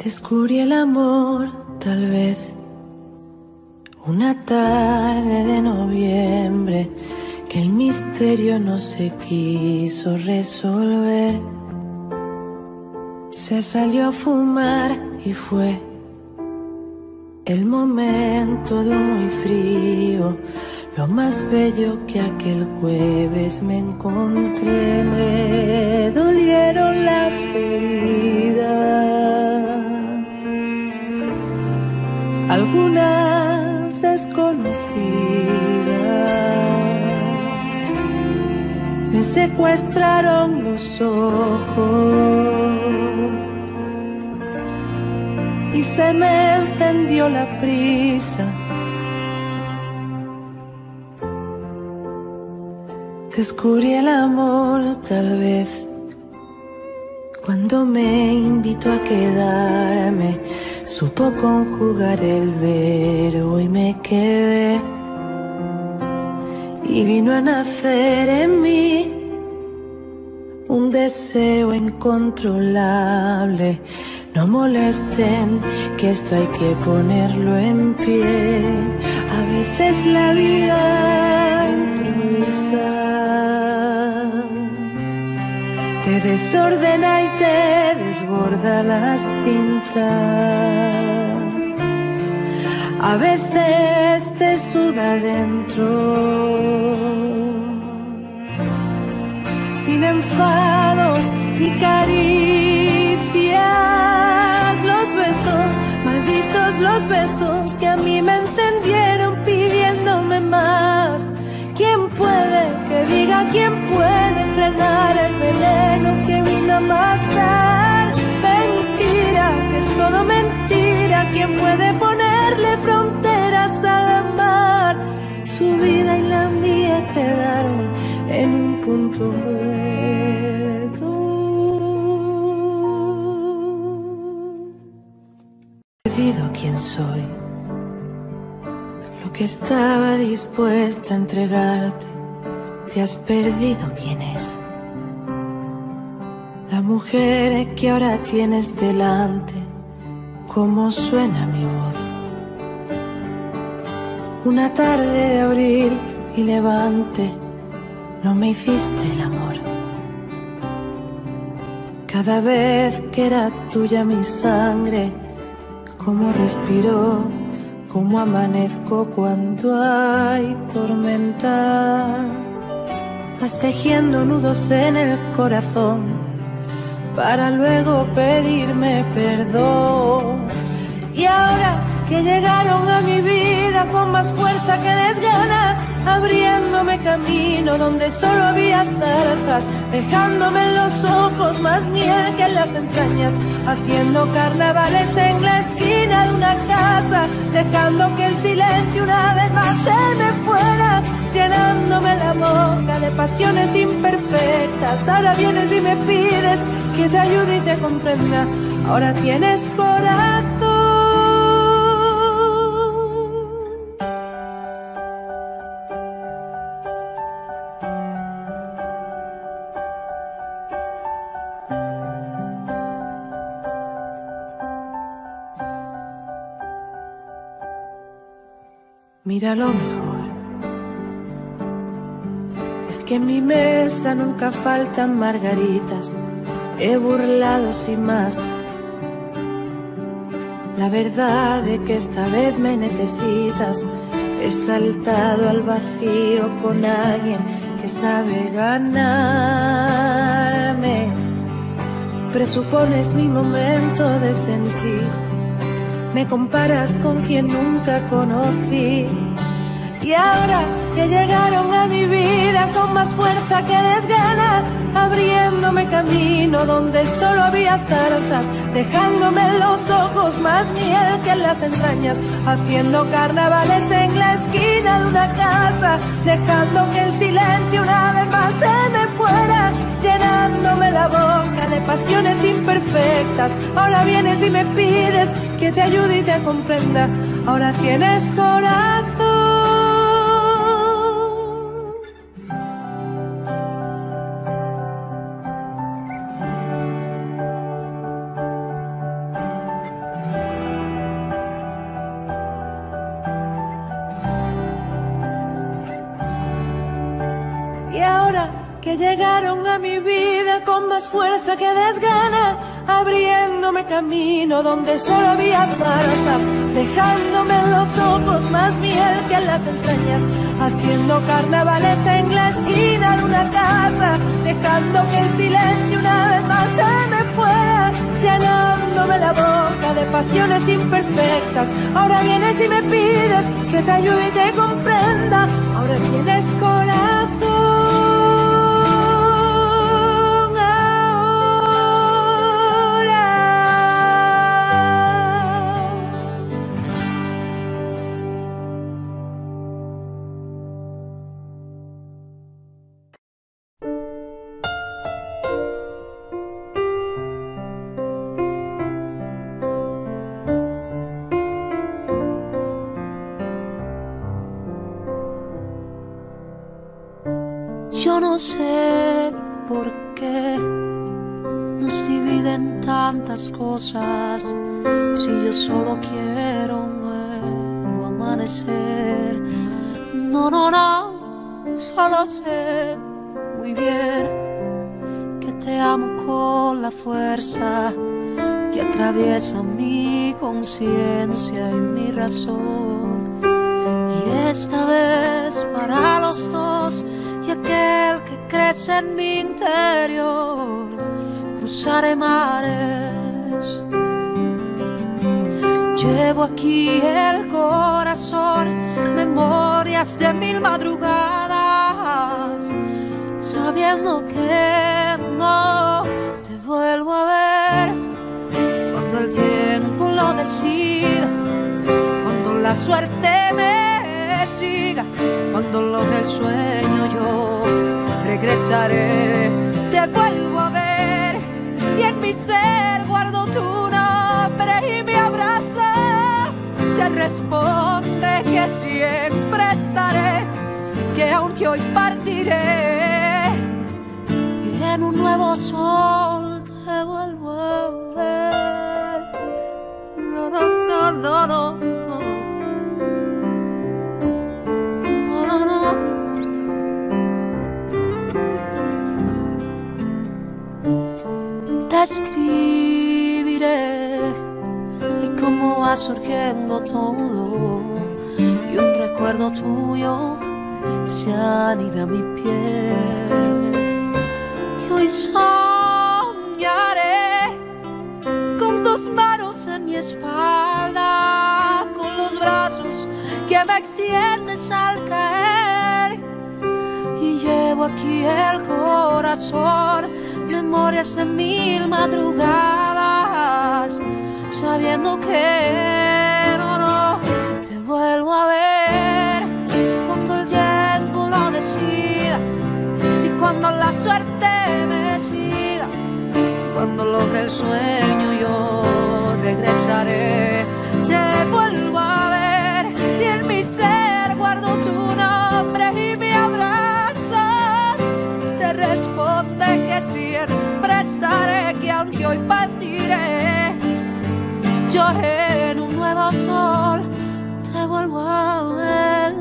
Descubrí el amor, tal vez, una tarde de noviembre, que el misterio no se quiso resolver. Se salió a fumar y fue el momento de un muy frío, lo más bello que aquel jueves me encontré. Me dolieron las heridas, algunas desconocidas. Me secuestraron los ojos y se me encendió la prisa. Descubrí el amor, tal vez, cuando me invitó a quedarme. Supo conjugar el verbo y me quedé. Y vino a nacer en mí un deseo incontrolable. No molesten, que esto hay que ponerlo en pie. A veces la vida improvisa, te desordena y te desborda las tintas. A veces te suda dentro, sin enfados ni caricias. Los besos, malditos los besos, que a mí me encendieron pidiéndome más. ¿Quién puede, que diga quién puede frenar el veneno que vino a matar? Mentira, que es todo mentira. ¿Quién puede ponerle fronteras al mar? Su vida y la mía quedaron en un punto muerto. He perdido quién soy, lo que estaba dispuesta a entregarte. Te has perdido quién es la mujer que ahora tienes delante. Cómo suena mi voz, una tarde de abril y levante. No me hiciste el amor. Cada vez que era tuya mi sangre, cómo respiro, cómo amanezco cuando hay tormenta. Vas tejiendo nudos en el corazón para luego pedirme perdón. Y ahora que llegaron a mi vida con más fuerza que desgana, abriéndome camino donde solo había zarzas, dejándome en los ojos más miel que en las entrañas, haciendo carnavales en la esquina de una casa, dejando que el silencio una vez más se me fuera, llenándome la boca de pasiones imperfectas. Ahora vienes y me pides que te ayude y te comprenda. Ahora tienes corazón. Mira, lo mejor es que en mi mesa nunca faltan margaritas. He burlado sin más la verdad de que esta vez me necesitas. He saltado al vacío con alguien que sabe ganarme. Presupones mi momento de sentir, me comparas con quien nunca conocí. Y ahora que llegaron a mi vida con más fuerza que desgana, abriéndome camino donde solo había zarzas, dejándome en los ojos más miel que en las entrañas, haciendo carnavales en la esquina de una casa, dejando que el silencio una vez más se me fuera, llenándome la boca de pasiones imperfectas. Ahora vienes y me pides que te ayude y te comprenda. Ahora tienes corazón. que llegaron a mi vida con más fuerza que desgana, abriéndome camino donde solo había zarzas, dejándome en los ojos más miel que en las entrañas, haciendo carnavales en la esquina de una casa, dejando que el silencio una vez más se me fuera, llenándome la boca de pasiones imperfectas. Ahora vienes y me pides que te ayude y te comprenda. Ahora tienes corazón. Yo no sé por qué nos dividen tantas cosas, si yo solo quiero un nuevo amanecer. No, no, no, solo sé muy bien que te amo con la fuerza que atraviesa mi conciencia y mi razón. Y esta vez para los dos, y aquel que crece en mi interior, cruzaré mares. Llevo aquí el corazón, memorias de 1000 madrugadas, sabiendo que no te vuelvo a ver cuando el tiempo lo decida, cuando la suerte me siga, cuando logre el sueño yo regresaré, te vuelvo a ver y en mi ser guardo tu nombre y me abraza, te responde que siempre estaré, que aunque hoy partiré y en un nuevo sol te vuelvo a ver. No, no, no, no, no. Te escribiré y cómo va surgiendo todo, y un recuerdo tuyo se anida a mi piel. Y hoy soñaré con tus manos en mi espalda, con los brazos que me extiendes al caer. Y llevo aquí el corazón, memorias de 1000 madrugadas, sabiendo que no te vuelvo a ver cuando el tiempo lo decida, y cuando la suerte me siga, cuando logre el sueño yo regresaré, te vuelvo a ver y en mi ser guardo tu nombre y me abraza, te responde que siempre estaré, que aunque hoy partiré, yo en un nuevo sol te vuelvo a ver.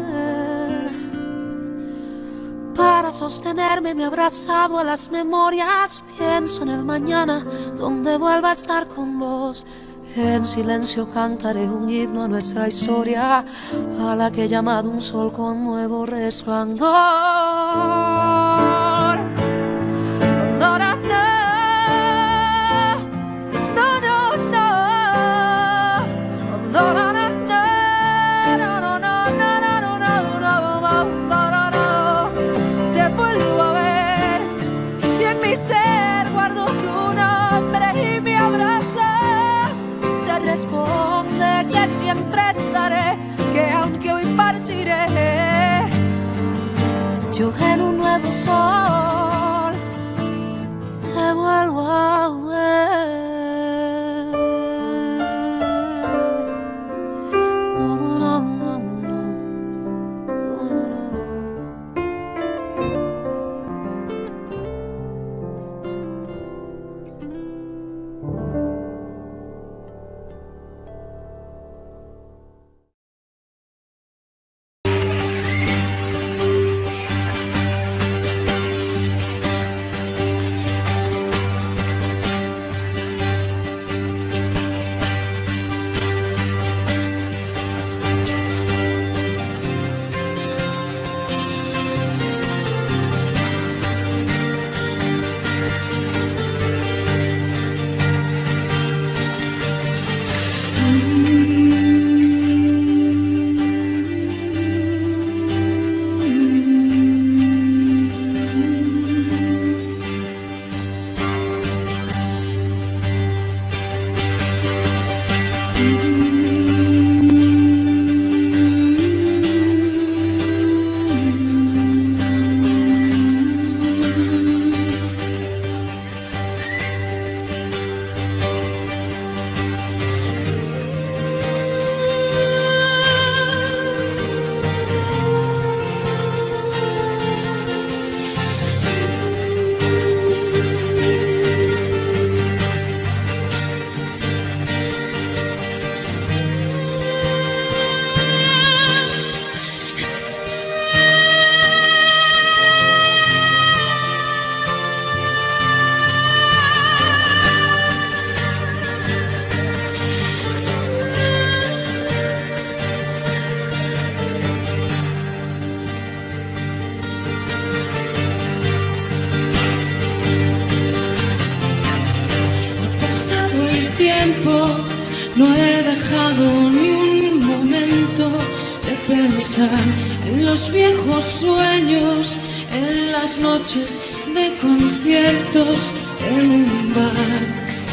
Para sostenerme me he abrazado a las memorias, pienso en el mañana donde vuelva a estar con vos. En silencio cantaré un himno a nuestra historia, a la que he llamado un sol con nuevo resplandor. No, no, no, no, no, no, no, no, no. Responde que siempre estaré, que aunque hoy partiré, yo en un nuevo sol te vuelvo a ver. No, no, no, no, no. No, no, no, no. No he dejado ni un momento de pensar en los viejos sueños, en las noches de conciertos en un bar.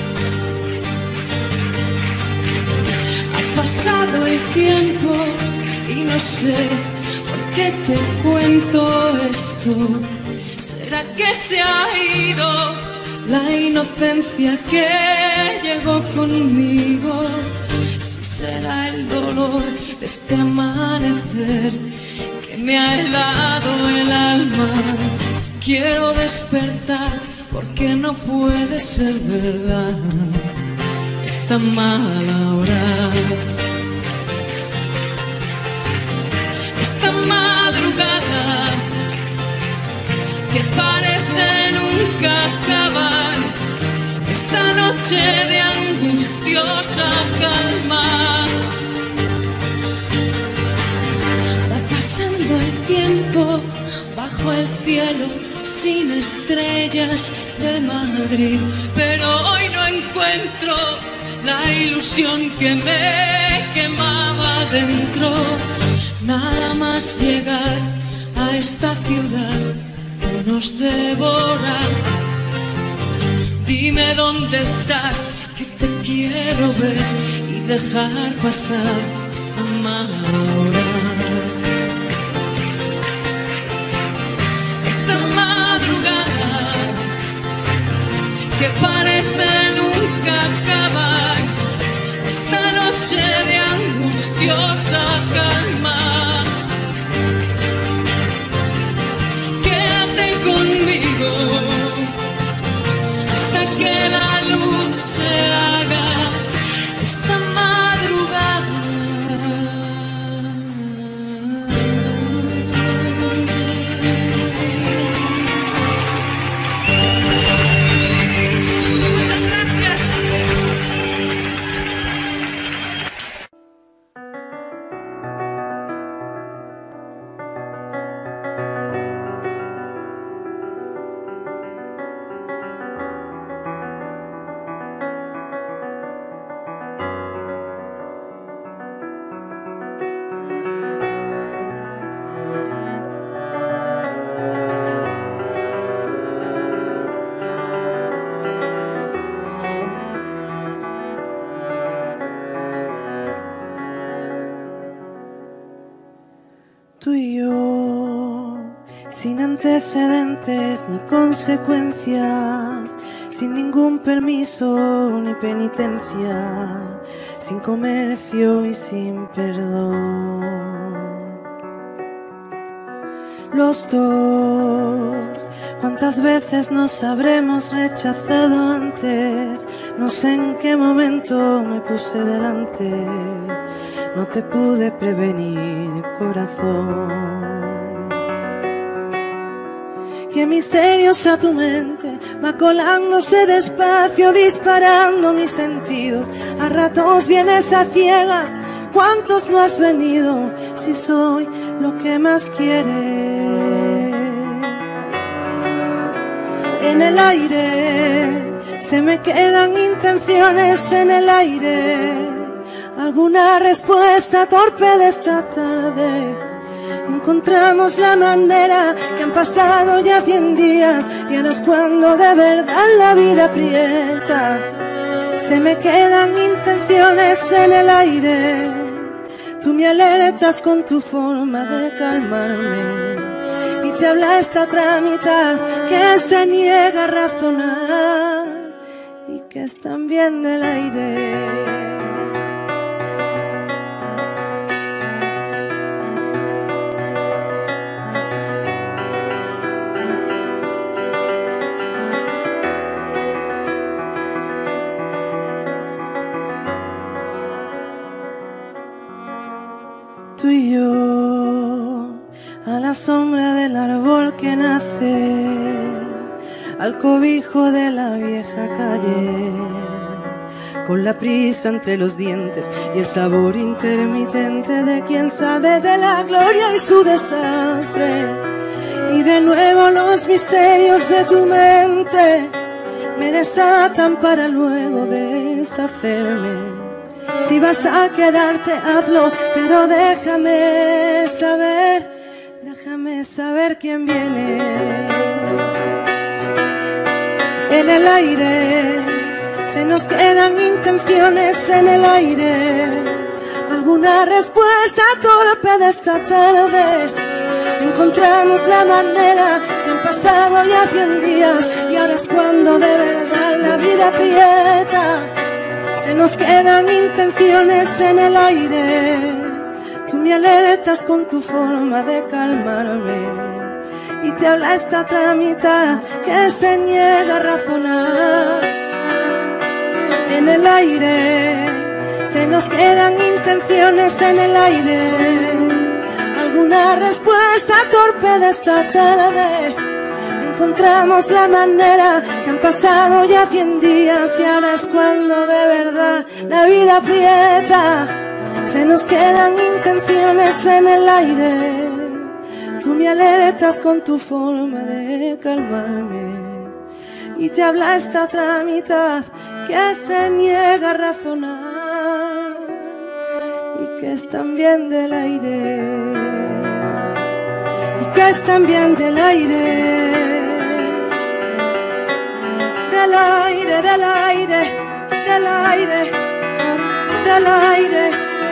Ha pasado el tiempo y no sé por qué te cuento esto. ¿Será que se ha ido la inocencia que llegó conmigo? Si será el dolor de este amanecer que me ha helado el alma. Quiero despertar porque no puede ser verdad esta mala hora, esta madrugada que parece nunca acabar, esta noche de angustiosa calma. Va pasando el tiempo bajo el cielo sin estrellas de Madrid, pero hoy no encuentro la ilusión que me quemaba dentro. Nada más llegar a esta ciudad que nos devora. Dime dónde estás, que te quiero ver y dejar pasar esta mala hora. Esta madrugada que parece nunca acabar, esta noche de angustiosa calma. Quédate conmigo hasta que la luz se haga esta madrugada. Tú y yo, sin antecedentes ni consecuencias, sin ningún permiso ni penitencia, sin comercio y sin perdón. Los dos, ¿cuántas veces nos habremos rechazado antes? No sé en qué momento me puse delante. No te pude prevenir, corazón. Qué misteriosa tu mente, va colándose despacio, disparando mis sentidos. A ratos vienes a ciegas, ¿cuántos no has venido? Si soy lo que más quieres. En el aire, se me quedan intenciones en el aire. Alguna respuesta torpe de esta tarde. Encontramos la manera, que han pasado ya 100 días y ahora es cuando de verdad la vida aprieta. Se me quedan intenciones en el aire. Tú me alertas con tu forma de calmarme y te habla esta otra mitad que se niega a razonar y que es también del aire. Tú y yo, a la sombra del árbol que nace, al cobijo de la vieja calle, con la prisa entre los dientes y el sabor intermitente de quien sabe de la gloria y su desastre. Y de nuevo los misterios de tu mente me desatan para luego deshacerme. Si vas a quedarte, hazlo, pero déjame saber quién viene. En el aire se nos quedan intenciones en el aire. Alguna respuesta torpe de esta tarde. Encontramos la manera que han pasado ya 100 días y ahora es cuando de verdad la vida aprieta. Se nos quedan intenciones en el aire. Tú me alertas con tu forma de calmarme y te habla esta otra mitad que se niega a razonar. En el aire se nos quedan intenciones en el aire. Alguna respuesta torpe de esta tarde. Encontramos la manera que han pasado ya 100 días y ahora es cuando de verdad la vida aprieta. Se nos quedan intenciones en el aire. Tú me alertas con tu forma de calmarme y te habla esta otra mitad que se niega a razonar y que es también del aire, y que es también del aire. Del aire, del aire, del aire, del aire.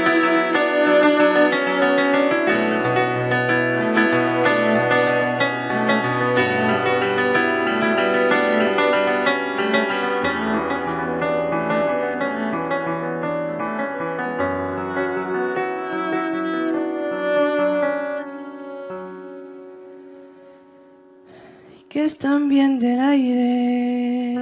Y que es también del aire.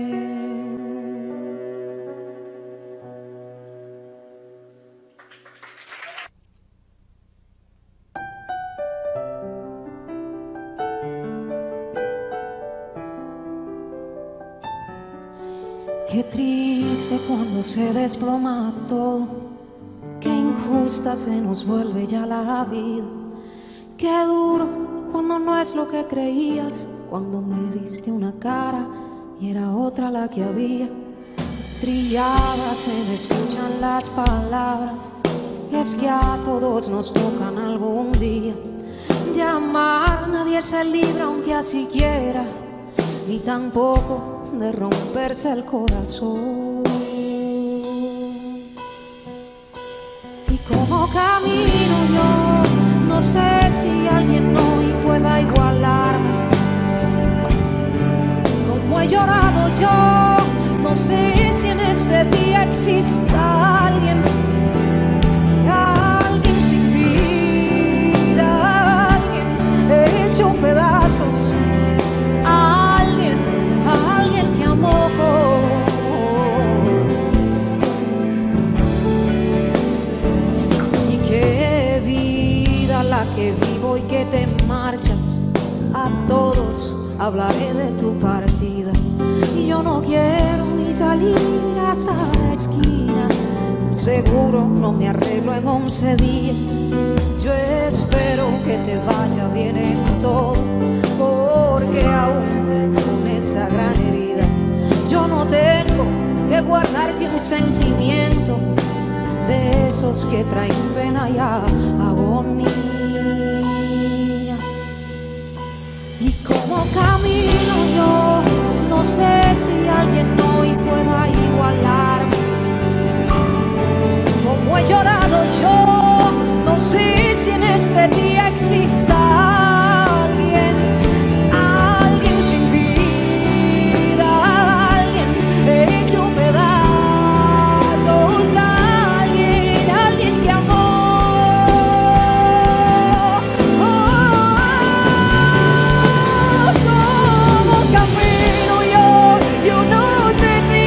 Qué triste cuando se desploma todo, qué injusta se nos vuelve ya la vida. Qué duro cuando no es lo que creías, cuando me diste una cara y era otra la que había. Trilladas se me escuchan las palabras, es que a todos nos tocan algún día. De amar nadie se libra aunque así quiera, ni tampoco de romperse el corazón. Y como camino yo, no sé si alguien hoy pueda igualarme. Como he llorado yo, no sé si en este día exista alguien, alguien sin vida, alguien hecho pedazos, alguien que amó. Y qué vida la que vivo y que te marchas. A todos hablaré de tu partida y yo no quiero ni salir hasta la esquina. Seguro no me arreglo en 11 días. Yo espero que te vaya bien en todo, porque aún con esta gran herida yo no tengo que guardarte un sentimiento de esos que traen pena y agonía. Y como camino yo, no sé si alguien hoy pueda igualarme. Como he llorado yo, no sé si en este día exista alguien, alguien sin vida, alguien hecho pedazos, alguien que amó. Como camino yo no sé si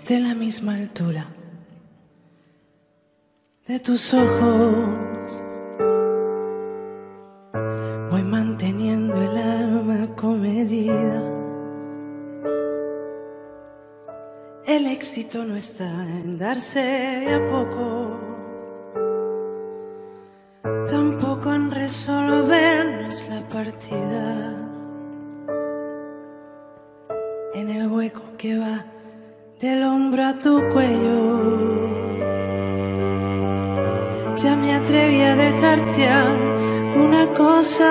esté en la misma altura de tus ojos. Voy manteniendo el alma comedida. El éxito no está en darse de a poco, tampoco en resolvernos la partida. En el hueco que va del hombro a tu cuello, ya me atreví a dejarte una cosa.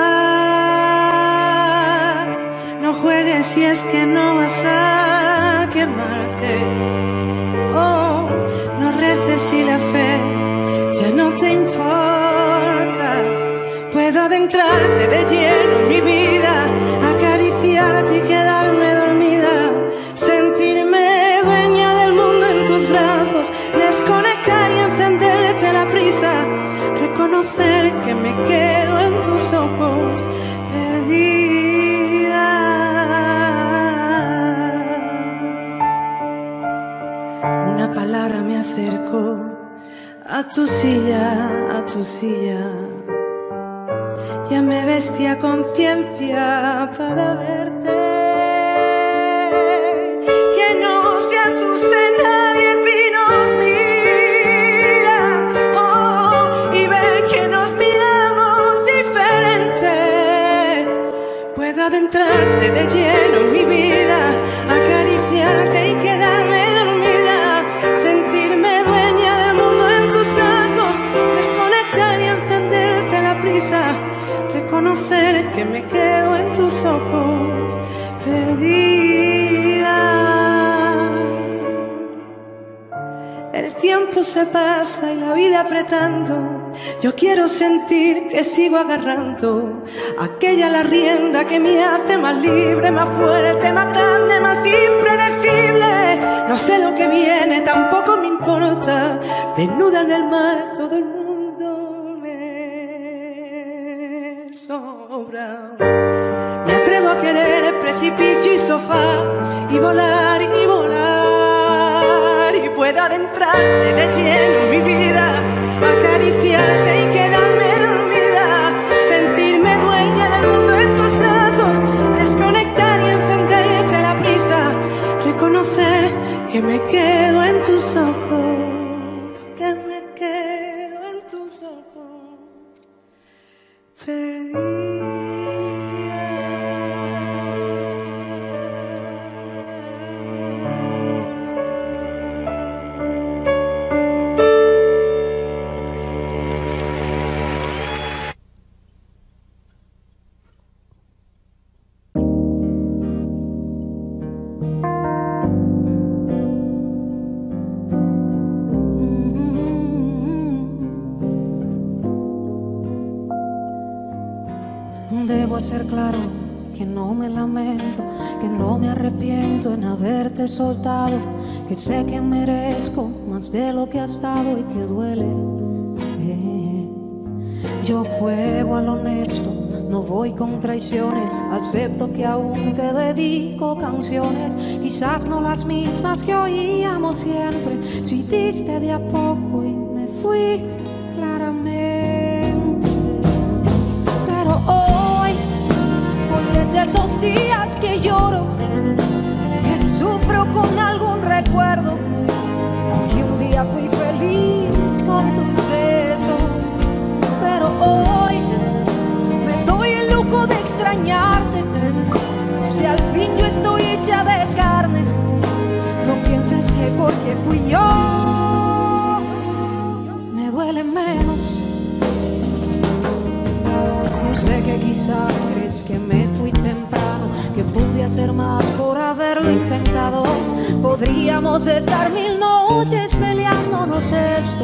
No juegues si es que no vas a quemarte. Oh, no reces si la fe ya no te importa. Puedo adentrarte de lleno en mi vida, acariciarte y quedarme dormida, sentirme dueña del mundo en tus brazos, desconectar y encenderte la prisa, reconocer que me quedo en tus ojos perdida. Una palabra me acercó a tu silla, a tu silla. Ya me vestí a conciencia para verte. Que no se asuste nadie si nos mira, oh, y ver que nos miramos diferente. Puedo adentrarte de lleno en mi vida, acariciarte y quedarme dormida, sentirme dueña del mundo en tus brazos, desconectar y encenderte la prisa, reconocer que me quedo en tus ojos perdida. El tiempo se pasa y la vida apretando. Yo quiero sentir que sigo agarrando aquella la rienda que me hace más libre, más fuerte, más grande, más impredecible. No sé lo que viene, tampoco me importa. Desnuda en el mar, todo el mundo me sobra. Me atrevo a querer precipicio y sofá, y volar y volar, y puedo adentrarte de lleno en mi vida, acariciarte y quedarme dormida, sentirme dueña del mundo en tus brazos, desconectar y encenderte la prisa, reconocer que me quedo en tus ojos, que me quedo en tus ojos perdida. Debo ser claro que no me lamento, que no me arrepiento en haberte soltado, que sé que merezco más de lo que has dado y que duele. Yo juego a lo honesto, no voy con traiciones, acepto que aún te dedico canciones, quizás no las mismas que oíamos siempre, si diste de a poco y me fui claramente. Pero hoy es de esos días que lloro, que sufro con algún recuerdo, que un día fui feliz con tus besos, pero hoy me doy el lujo de extrañarte. Si al fin yo estoy hecha de carne, no pienses que porque fui yo me duele menos. Yo sé que quizás crees que me fui temprano, que pude hacer más por haberlo intentado. Podríamos estar 1000 noches peleándonos esto,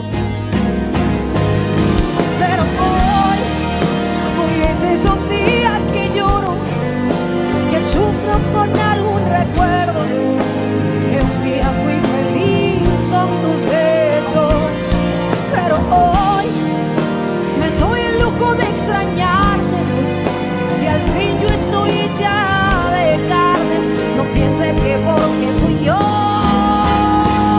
pero hoy es esos días que lloro, que sufro con algún recuerdo, que un día fui feliz con tus besos, pero hoy me doy el lujo de extrañarte. Si al fin yo estoy hecha de carne, no pienses que porque fui yo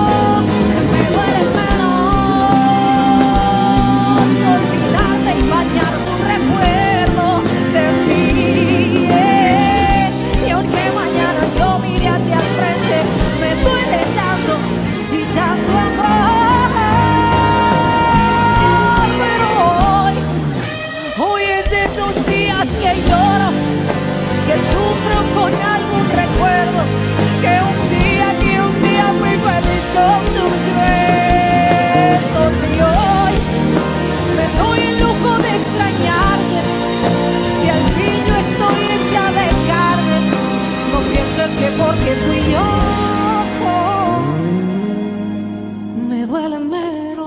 duele menos.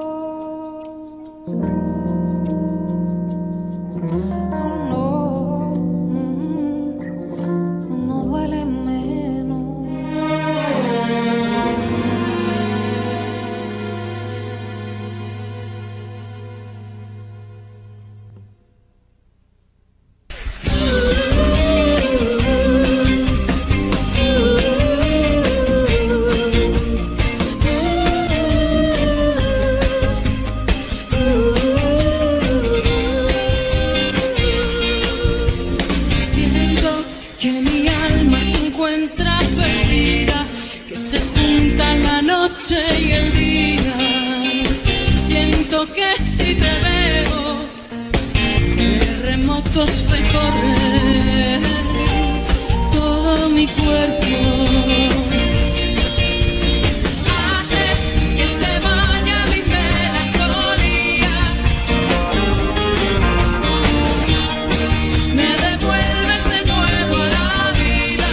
No duele menos. Y el día, siento que si te veo, terremotos recorren todo mi cuerpo. Haces que se vaya mi melancolía, me devuelves de nuevo a la vida.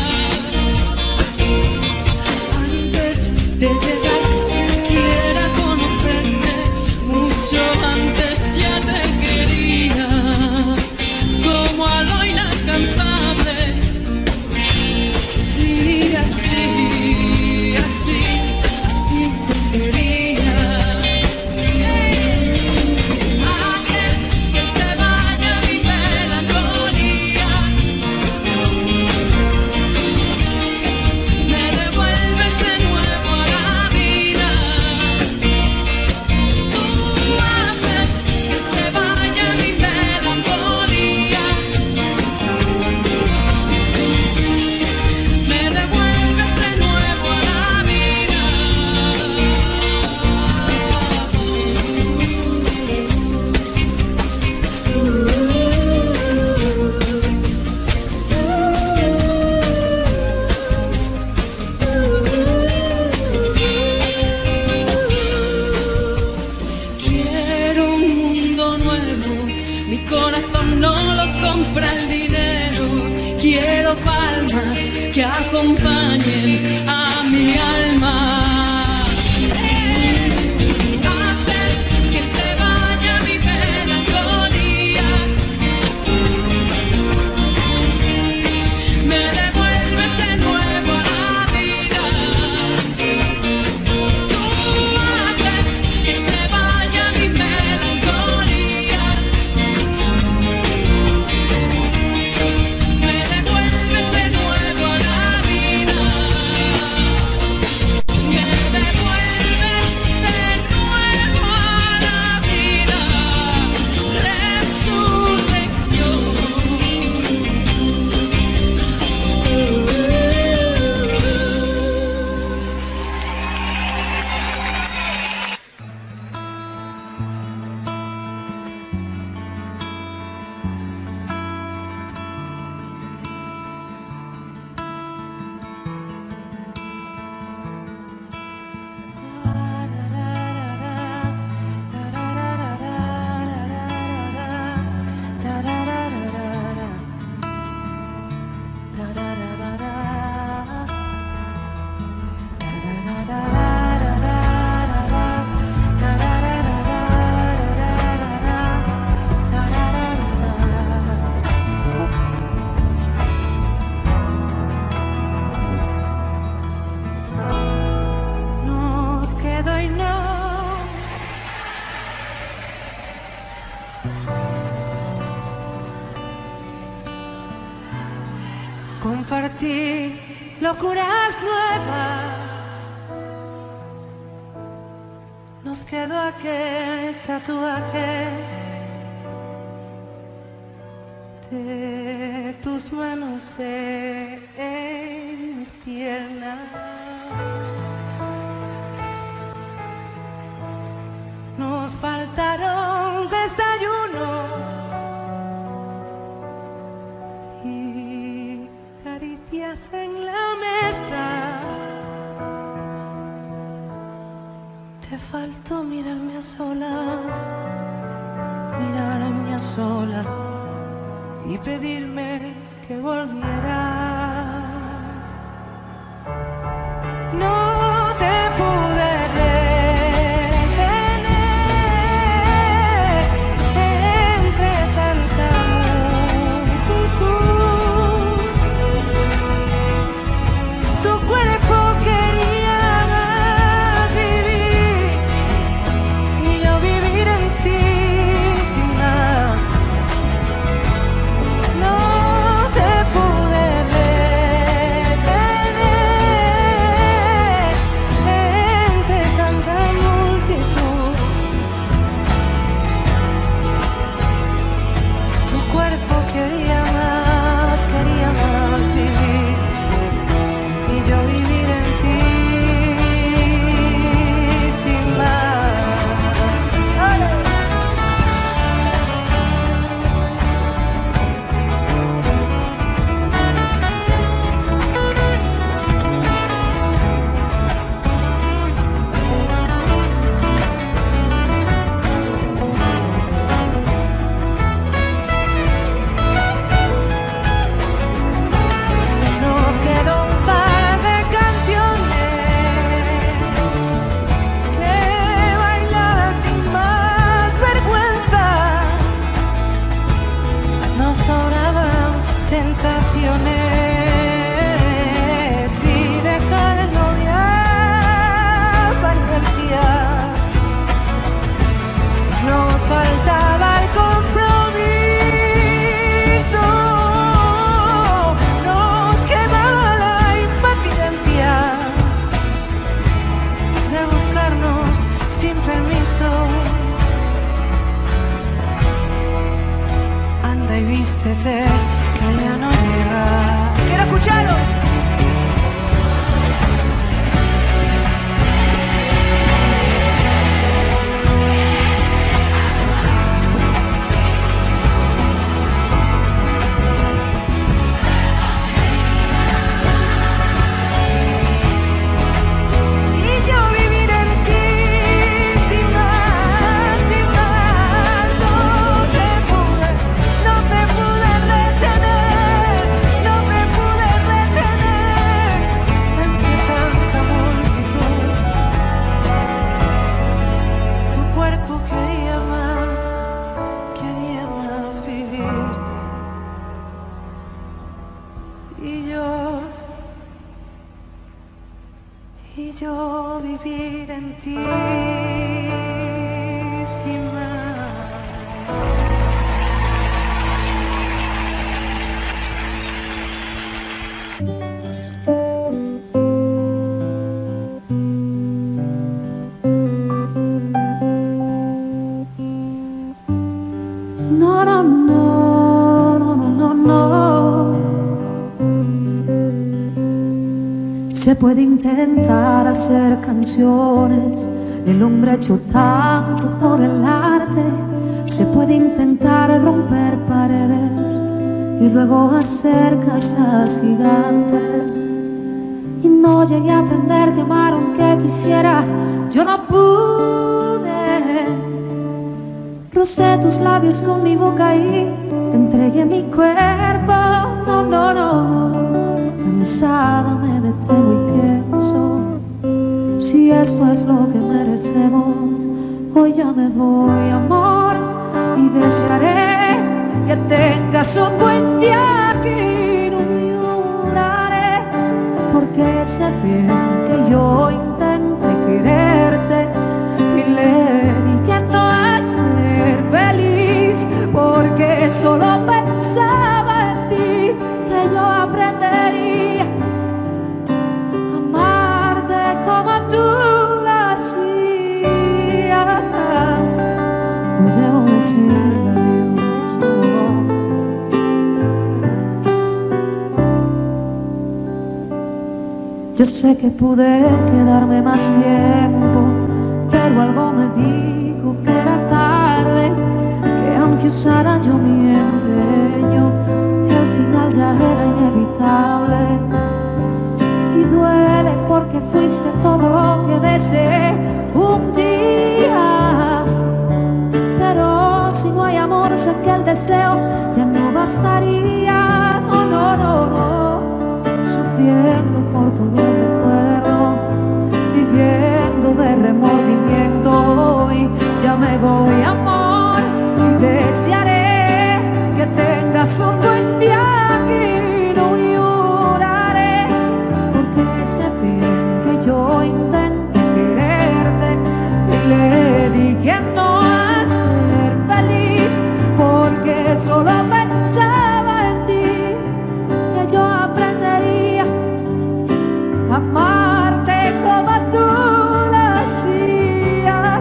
Antes de llegar siquiera a conocerte, mucho antes ya te quería, como a lo inalcanzable. Sí, así, así, así te quería. Haces que se vaya mi melancolía, me devuelves de nuevo a la vida. Tú haces que se vaya mi melancolía, me devuelves de nuevo a la vida. Quiero un mundo nuevo, mi corazón no lo compra el dinero. Quiero palmas que acompañen a mi alma. Haces que se vaya mi melancolía, me devuelves de nuevo a la vida. Tú haces que se vaya mi melancolía, me devuelves de nuevo a la vida. Me devuelves de nuevo a la vida. Resurrección. Nos queda y nos compartir locuras nuevas. Nos quedó aquel tatuaje de tus manos en mis piernas. Nos faltaron desayunos y caricias en la mesa. Te faltó mirarme a solas, mirarme a solas y pedirme que volviera. No te pude decirte que ya no llegas. ¡Quiero escucharos! Y yo vivir en ti sin más. No, no, no, no, no, no. Se puede intentar hacer canciones, el hombre ha hecho tanto por el arte. Se puede intentar romper paredes y luego hacer casas gigantes. Y no llegué a aprenderte a amar aunque quisiera, yo no pude. Rocé tus labios con mi boca y te entregué mi cuerpo. No, no, no. Cansada me detengo y pienso, si esto es lo que merecemos, hoy ya me voy, amor, y desearé que tengas un buen día aquí. No lloraré porque sé bien que yo intenté quererte y le dije no a ser feliz, porque solo pensaba en ti, que yo aprendería a amarte como tú lo hacías. No debo decirle adiós, no. Yo sé que pude quedarme más tiempo, pero algo me dijo que era tarde, que aunque usara yo mi empeño, al final ya era inevitable. Y duele porque fuiste todo lo que deseé un día, pero si no hay amor sé que el deseo ya no bastaría. No, no, no, no. Sufriendo por todo el recuerdo, viviendo de remordimiento, y ya me voy, amor, y desearé que tengas un buen día aquí. No lloraré porque sé bien que yo intenté quererte y le dije no a ser feliz, porque solo pensaba en ti, que yo aprendería a amarte como tú lo hacías.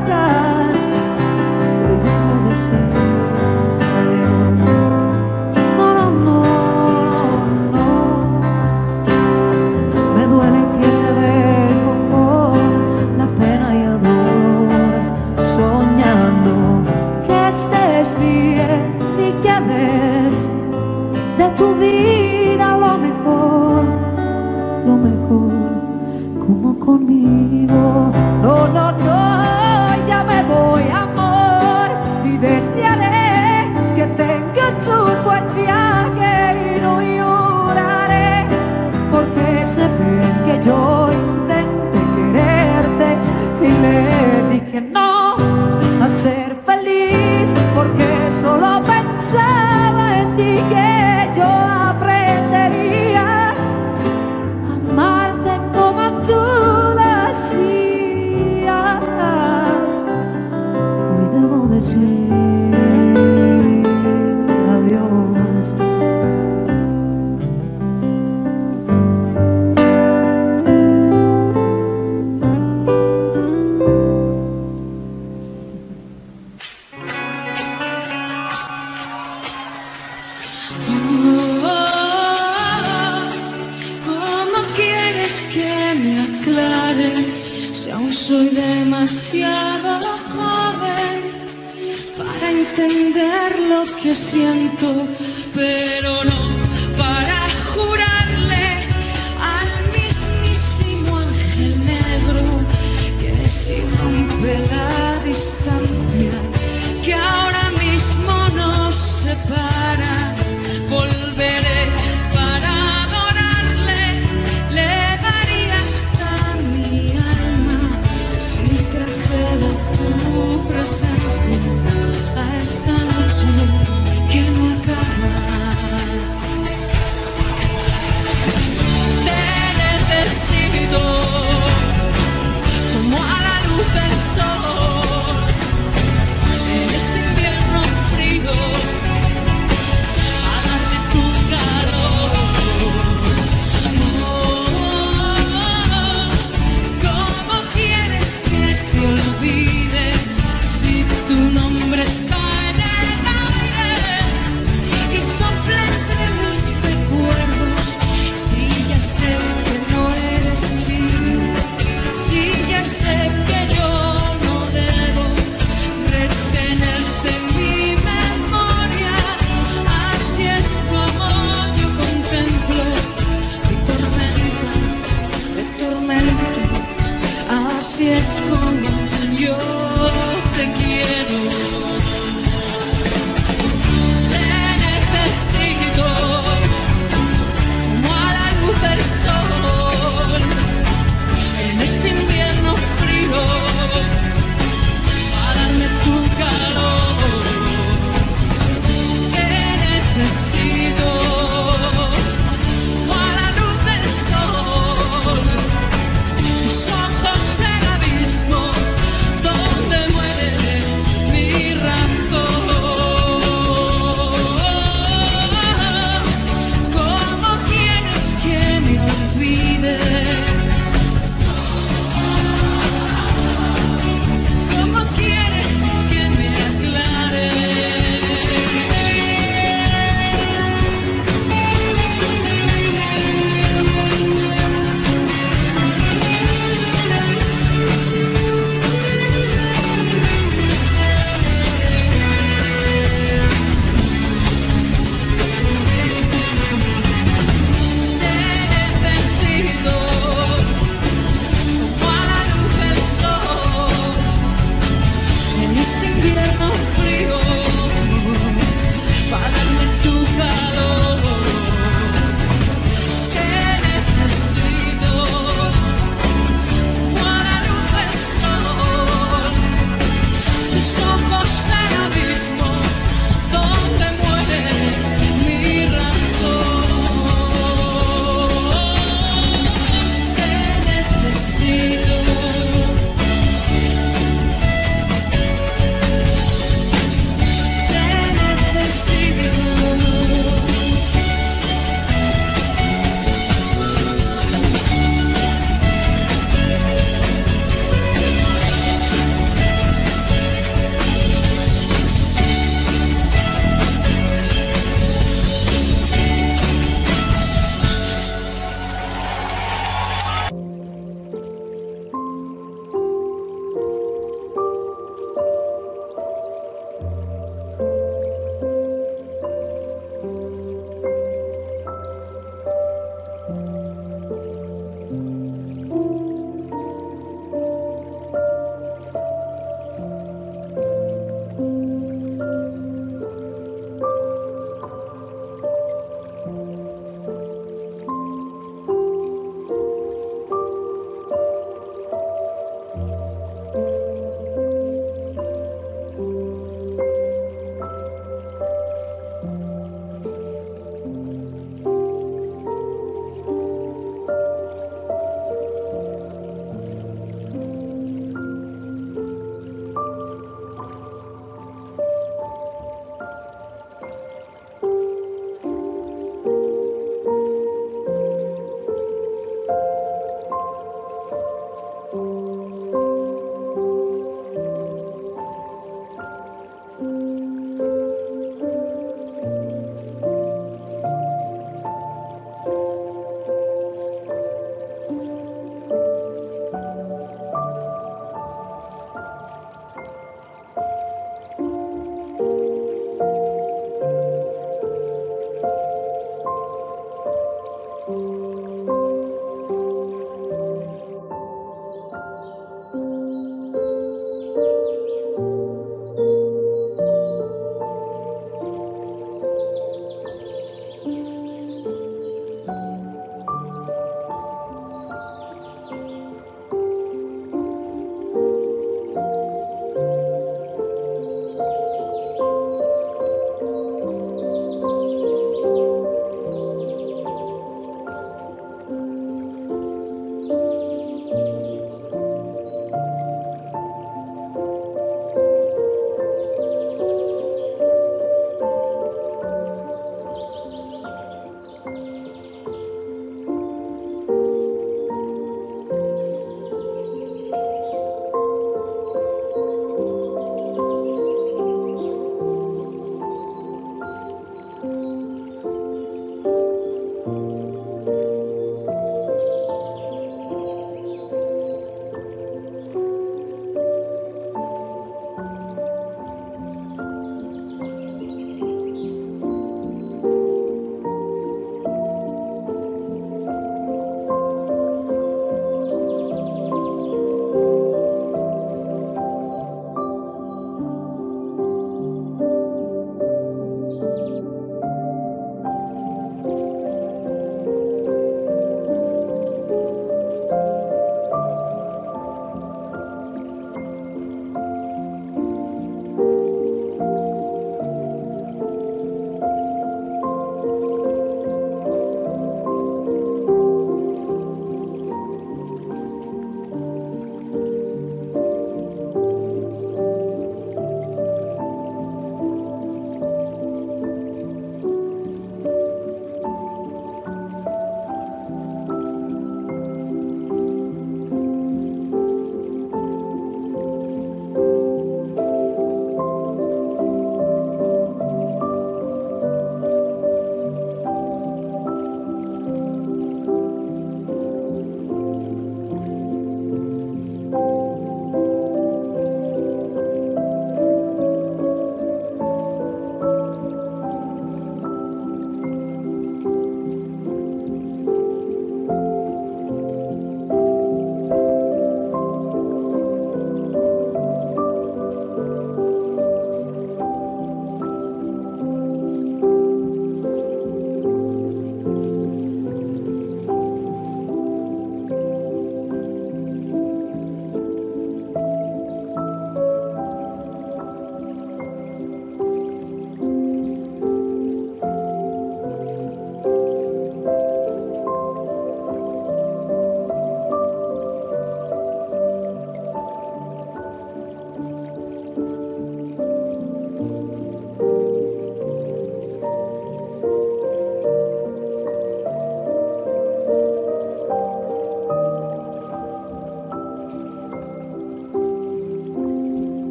Debo decir adiós. No, no, no, no. Me duele que te dejo con la pena y el dolor, soñando que estés bien y que des de tu vida lo mejor, como conmigo. No, no, no, ya me voy, amor, y desearé que tengas un buen viaje y no lloraré, porque sé bien que yo intenté quererte y le dije no a ser feliz, porque solo pensaba en ti, que yo aprendería a amarte como tú lo hacías. Hoy debo decir adiós. demasiado joven para entender lo que siento, pero no para jurarle al mismísimo ángel negro que si rompe la distancia que ahora mismo nos separa, volveré para adorarle, le daría hasta mi alma si trajera tu presencia a esta noche que no acaba. Te necesito como a la luz del sol en este invierno frío, a darte tu calor. ¿Cómo quieres que te olvide si tu nombre está en el aire y sopla entre mis recuerdos? Si ya sé que no eres libre, si ya sé que yo no debo retenerte en mi memoria, así es como yo contemplo mi tormenta de tormento, así es como yo te quiero. Te necesito como a la luz del sol en este invierno frío, a darme tu calor. Te necesito como a la luz del sol, tus ojos el abismo donde muere mi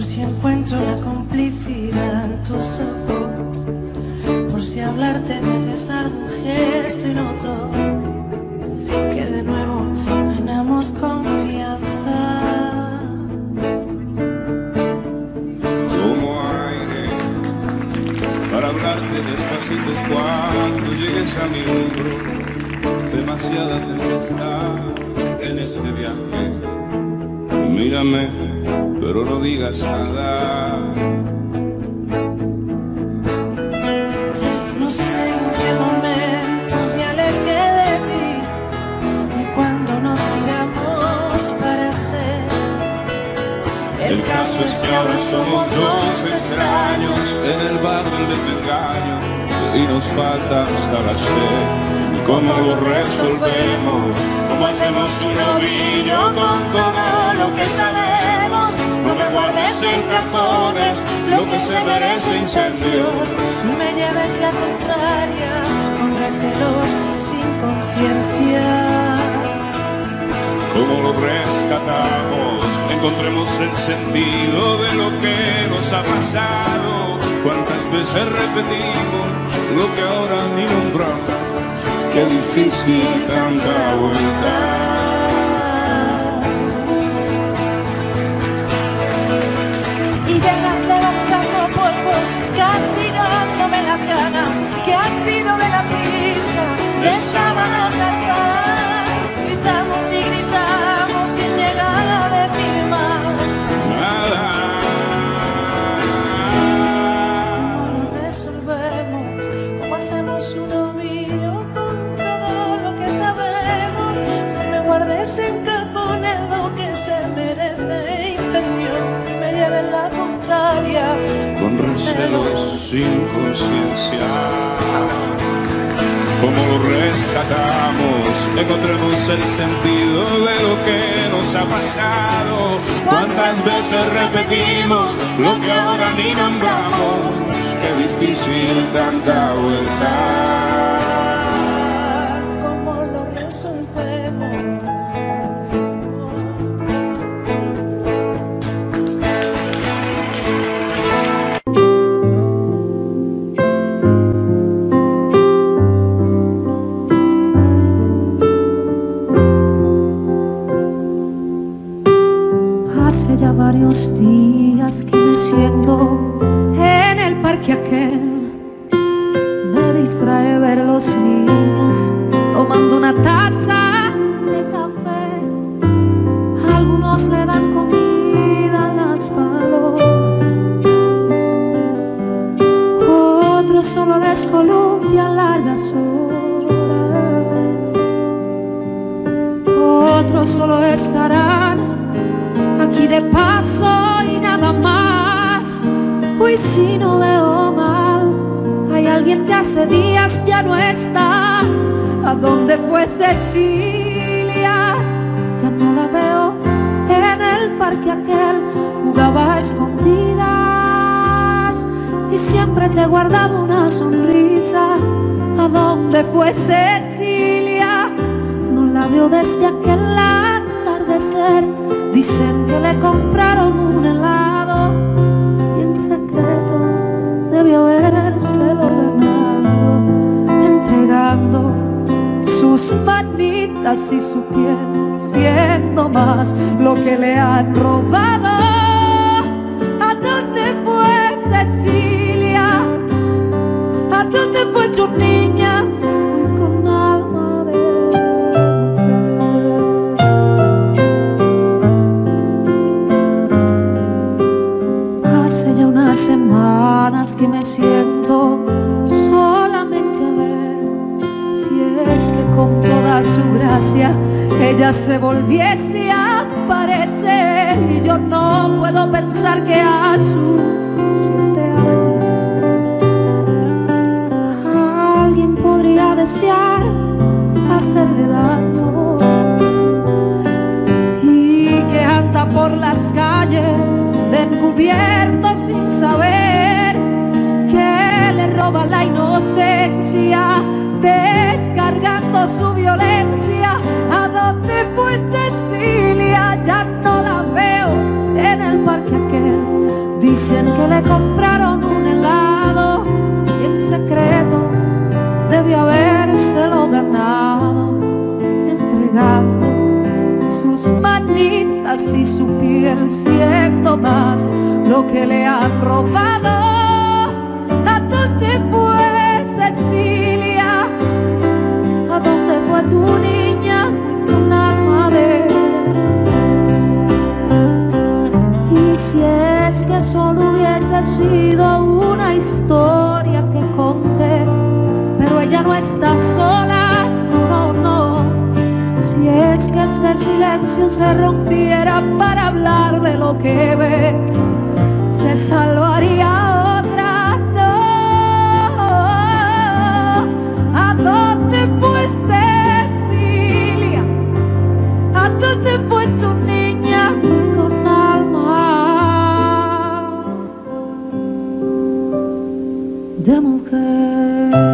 si encuentro la complicidad en tus ojos, por si hablarte me des algún gesto y noto que de nuevo ganamos confianza. Como aire para hablarte despacito cuando llegues a mi hombro. Demasiada tempestad en este viaje. Mírame, pero no digas nada. No sé en qué momento me alejé de ti, ni cuando nos miramos para ser. El caso es que ahora somos dos extraños en el bar del desengaño y nos falta hasta la sed. ¿Cómo lo resolvemos? ¿Cómo hacemos un ovillo con todo lo que sabemos? No me guardes en cajones lo que se merece incendios. No me lleves la contraria con recelos sin conciencia. ¿Cómo lo rescatamos? Encontremos el sentido de lo que nos ha pasado. ¿Cuántas veces repetimos lo que ahora ni nombramos? Qué difícil tanta vuelta. Y llegas levantando polvo, castigándome las ganas que han sido de la prisa, de sábanas gastadas. Gritamos y gritamos sin llegar a decir más Nada. ¿Cómo lo resolvemos? ¿Cómo hacemos un ovillo con todo lo que sabemos? No me guardes en cajones lo que se merece incendio y me lleven la contraria Con recelos sin conciencia. ¿Cómo lo rescatamos? Encontremos el sentido de lo que nos ha pasado. ¿Cuántas veces repetimos lo que ahora ni nombramos? Qué difícil tanta vuelta. ¿Cómo lo resolvemos? Hace ya varios días que me siento en el parque aquel. Me distrae ver los niños tomando una taza de café. Algunos le dan comida a las palomas, otros solo descolumpian largas horas, otros solo estarán aquí de paso y nada más. Uy, si no veo mal, hay alguien que hace días ya no está. ¿A dónde fue Cecilia? Ya no la veo en el parque aquel. Jugaba a escondidas y siempre te guardaba una sonrisa. ¿A dónde fue Cecilia? No la veo desde aquel atardecer. Dicen que le compraron un helado y en secreto debió habérselo ganado, entregando sus manitas y su piel, siendo más lo que le han robado. ¿A dónde fue Cecilia? ¿A dónde fue tu niña? Hoy con alma de semanas que me siento solamente a ver si es que con toda su gracia ella se volviese a aparecer. Y yo no puedo pensar que a sus 7 años alguien podría desear hacerle daño, y que anda por las calles de encubierto sin saber que le roba la inocencia, descargando su violencia. ¿A dónde fue Cecilia? Ya no la veo en el parque aquel. Dicen que le compraron un helado y en secreto debió habérselo ganado, entregando sus manitas y su piel, siendo más lo que le han robado. ¿A dónde fue Cecilia? ¿A dónde fue tu niña con alma de? Y si es que solo hubiese sido una historia que conté, pero ella no está sola, no, no. Si es que este silencio se rompiera para hablar de lo que ves, se salvaría otra, no. ¿A dónde fue Cecilia? ¿A dónde fue tu niña con alma de mujer?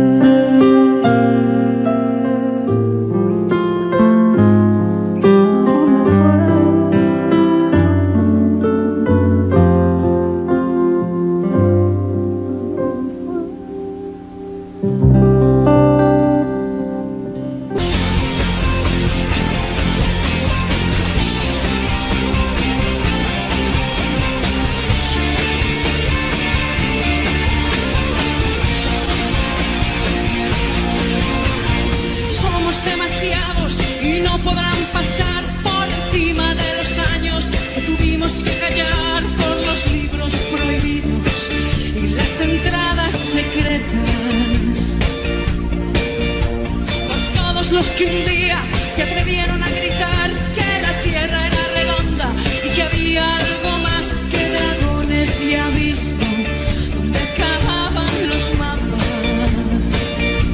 Los que un día se atrevieron a gritar que la tierra era redonda y que había algo más que dragones y abismo donde acababan los mapas.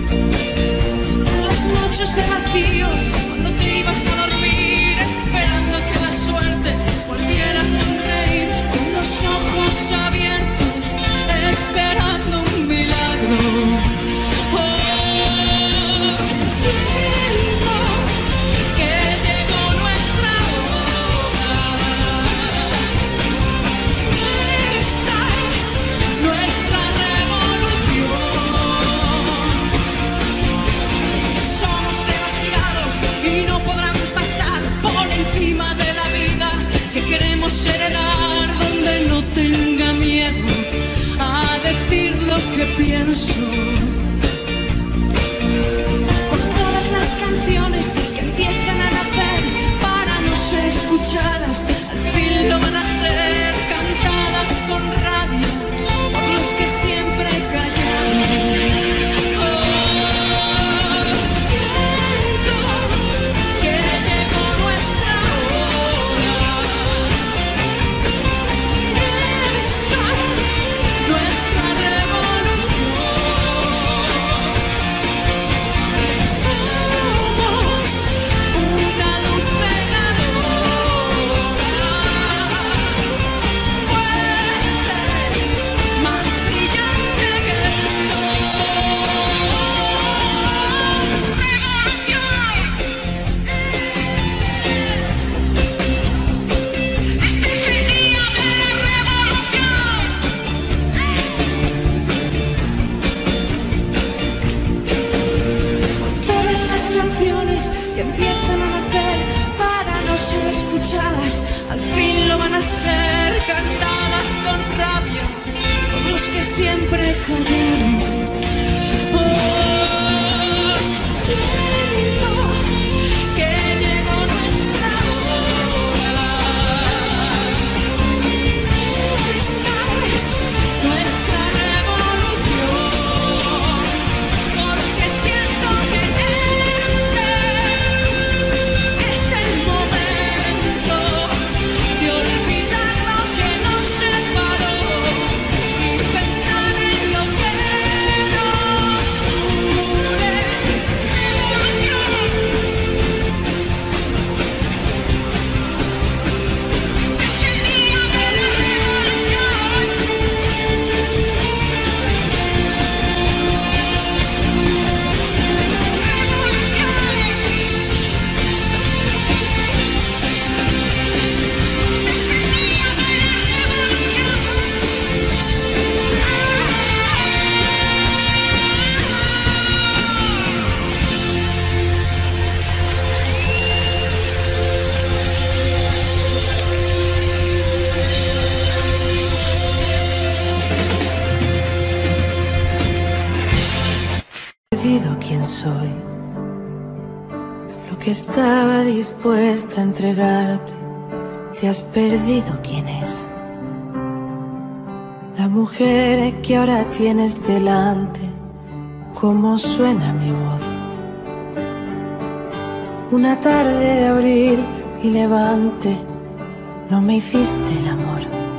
Las noches de vacío, cuando te ibas a dormir esperando que la suerte volviera a sonreír, con los ojos abiertos esperando un milagro. Heredar donde no tenga miedo a decir lo que pienso. Por todas las canciones que empiezan a nacer para no ser escuchadas, al fin lo van a ser, cantadas con rabia por los que siempre callaron. Al fin lo van a ser, cantadas con rabia por los que siempre callaron. Oh, siento que llegó nuestra hora. Esta es nuestra revolución, porque siento que este es el momento de olvidar lo que nos separó y pensar en lo que nos une. que estaba dispuesta a entregarte, te has perdido. ¿Quién es? La mujer que ahora tienes delante, ¿cómo suena mi voz? Una tarde de abril y levante, no me hiciste el amor.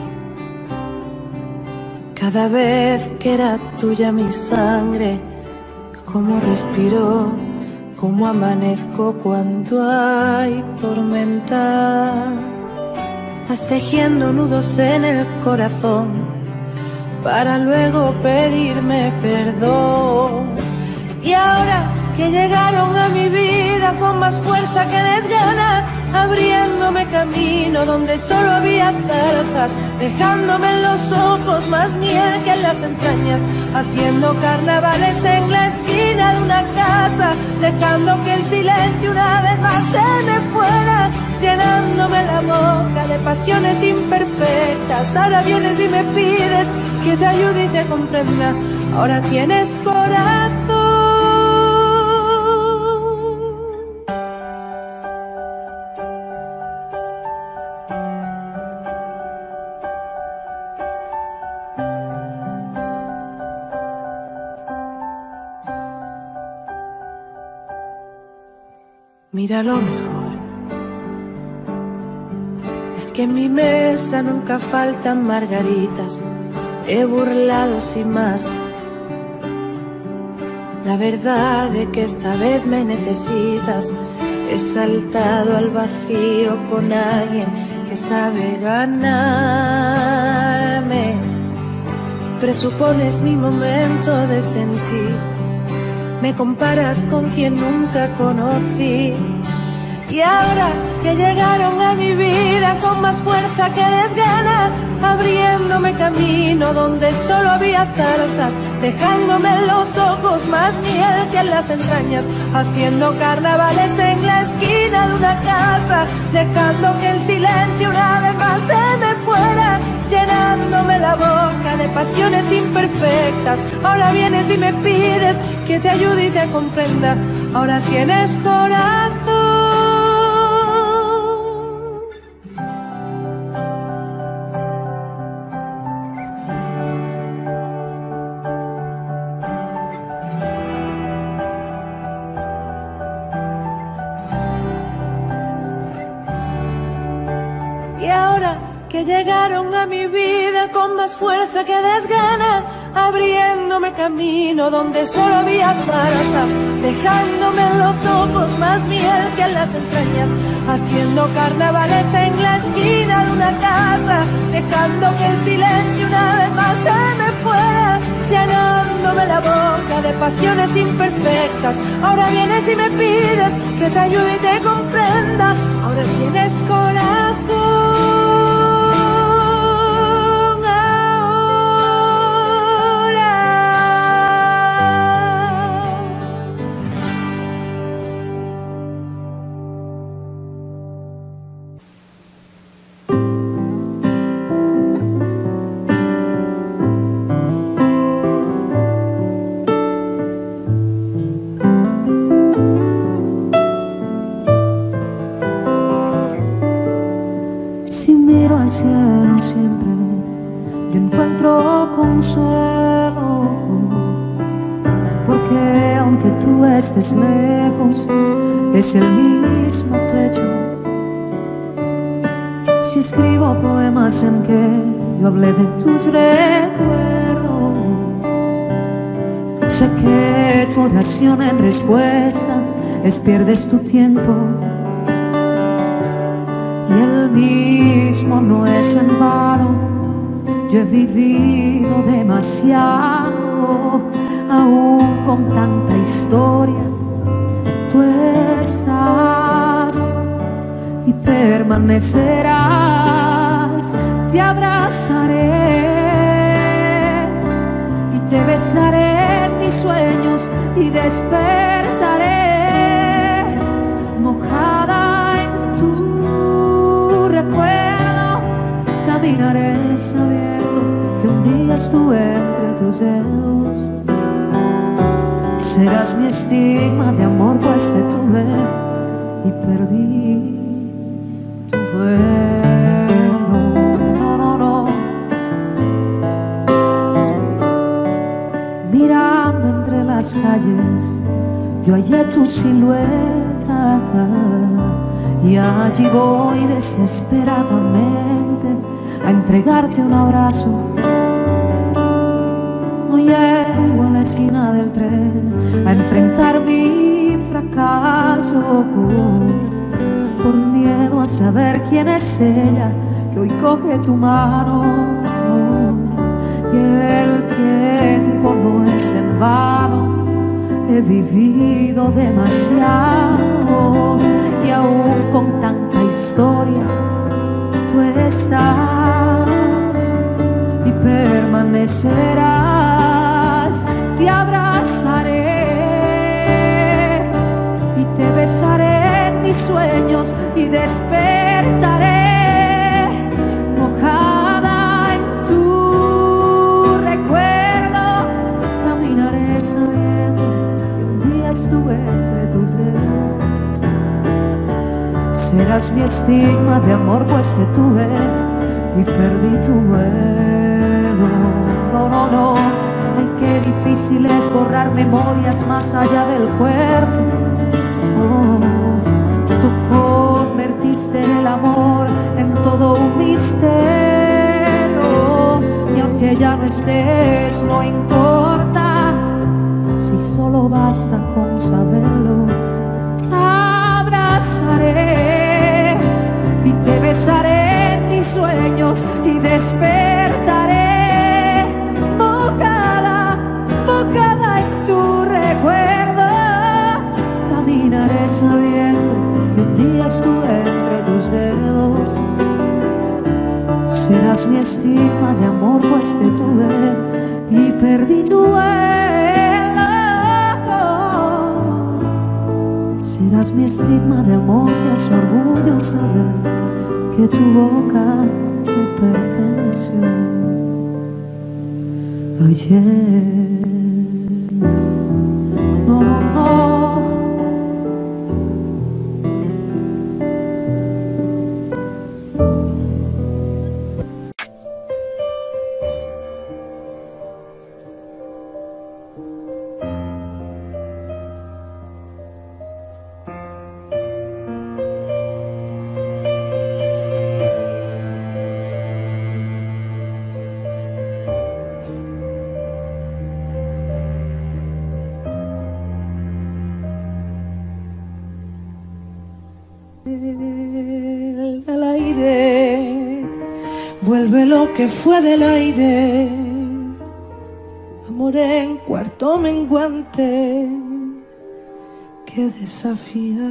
Cada vez que era tuya mi sangre, cómo respiro, cómo amanezco cuando hay tormenta. Vas tejiendo nudos en el corazón para luego pedirme perdón. Y ahora que llegaron a mi vida con más fuerza que desgana, abriéndome camino donde solo había zarzas, dejándome en los ojos más miel que en las entrañas, haciendo carnavales en la esquina de una casa, dejando que el silencio una vez más se me fuera, llenándome la boca de pasiones imperfectas. Ahora vienes y me pides que te ayude y te comprenda. Ahora tienes corazón. Mira, lo mejor es que en mi mesa nunca faltan margaritas. He burlado sin más la verdad de que esta vez me necesitas. He saltado al vacío con alguien que sabe ganarme. Presupones mi momento de sentir, me comparas con quien nunca conocí. Y ahora que llegaron a mi vida con más fuerza que desgana, abriéndome camino donde solo había zarzas, dejándome en los ojos más miel que en las entrañas, haciendo carnavales en la esquina de una casa, dejando que el silencio una vez más se me fuera, llenándome la boca de pasiones imperfectas. Ahora vienes y me pides que te ayude y te comprenda. Ahora tienes corazón. Y ahora que llegaron a mi vida con más fuerza que desgana, abriéndome camino donde solo había zarzas, dejándome en los ojos más miel que en las entrañas, haciendo carnavales en la esquina de una casa, dejando que el silencio una vez más se me fuera, llenándome la boca de pasiones imperfectas. Ahora vienes y me pides que te ayude y te comprenda. Ahora tienes corazón. Cielo siempre yo encuentro consuelo, porque aunque tú estés lejos es el mismo techo. Si escribo poemas en que yo hablé de tus recuerdos, sé que tu oración en respuesta es pierdes tu tiempo. Y el mismo no es en vano, yo he vivido demasiado, aún con tanta historia, tú estás y permanecerás. Te abrazaré y te besaré en mis sueños y despertaré mojada en tu recuerdo. Caminaré sabiendo que un día estuve entre tus dedos. Serás mi estigma de amor, pues te tuve y perdí tu vuelo. No, no, no. Mirando entre las calles, yo hallé tu silueta y allí voy desesperadamente a entregarte un abrazo. No llego a la esquina del tren a enfrentar mi fracaso por miedo a saber quién es ella que hoy coge tu mano. Y el tiempo no es en vano, he vivido demasiado y aún con tanta historia tú estás y permanecerás. Te abrazaré y te besaré en mis sueños y despertaré mojada en tu recuerdo. Caminaré sabiendo que un día estuve entre tus dedos. Serás mi estigma de amor, pues te tuve y perdí tu vuelo. No, no, no. Ay, qué difícil es borrar memorias más allá del cuerpo. Oh, tú convertiste el amor en todo un misterio. Y aunque ya no estés, no importa, si solo basta con saberlo. Te abrazaré y te besaré en mis sueños y despertaré mojada en tu recuerdo. Caminaré sabiendo que un día estuve entre tus dedos. Serás mi estigma de amor, pues te tuve y perdí tu vuelo. Serás mi estigma de amor, te hace orgullo saber que tu boca me perteneció ayer. No, no, no. Al aire, vuelve lo que fue del aire, amor en cuarto menguante que desafía.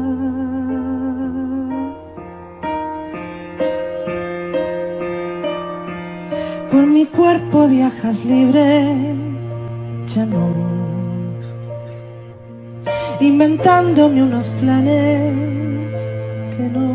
Por mi cuerpo viajas libre, ya no, inventándome unos planes que no.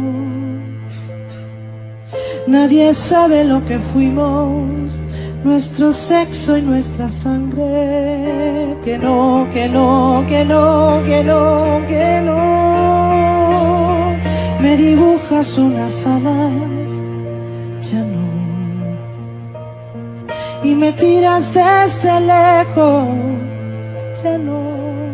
Nadie sabe lo que fuimos, nuestro sexo y nuestra sangre. Que no, que no, que no, que no, que no. Me dibujas unas alas, ya no. Y me tiras desde lejos, ya no.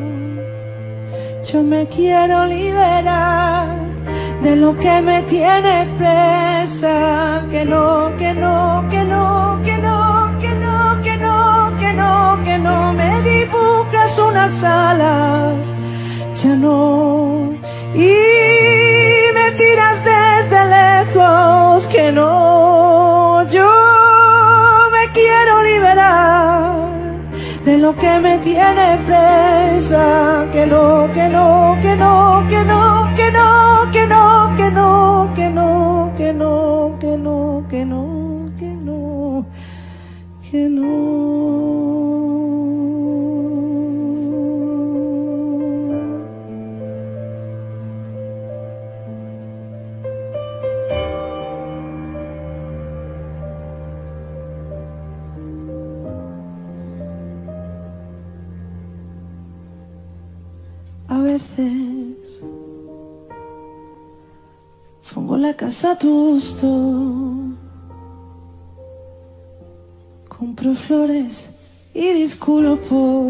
Yo me quiero liberar de lo que me tiene presa. Que no, que no, que no, que no, que no, que no, que no, que no. Me dibujas unas alas, ya no. Y me tiras desde lejos, que no. Yo me quiero liberar de lo que me tiene presa. Que no, que no, que no, que no, que no, que no, que no, que no, que no, que no, que no, que no, que no. A veces Pongo la casa a tu gusto, compro flores y disculpo.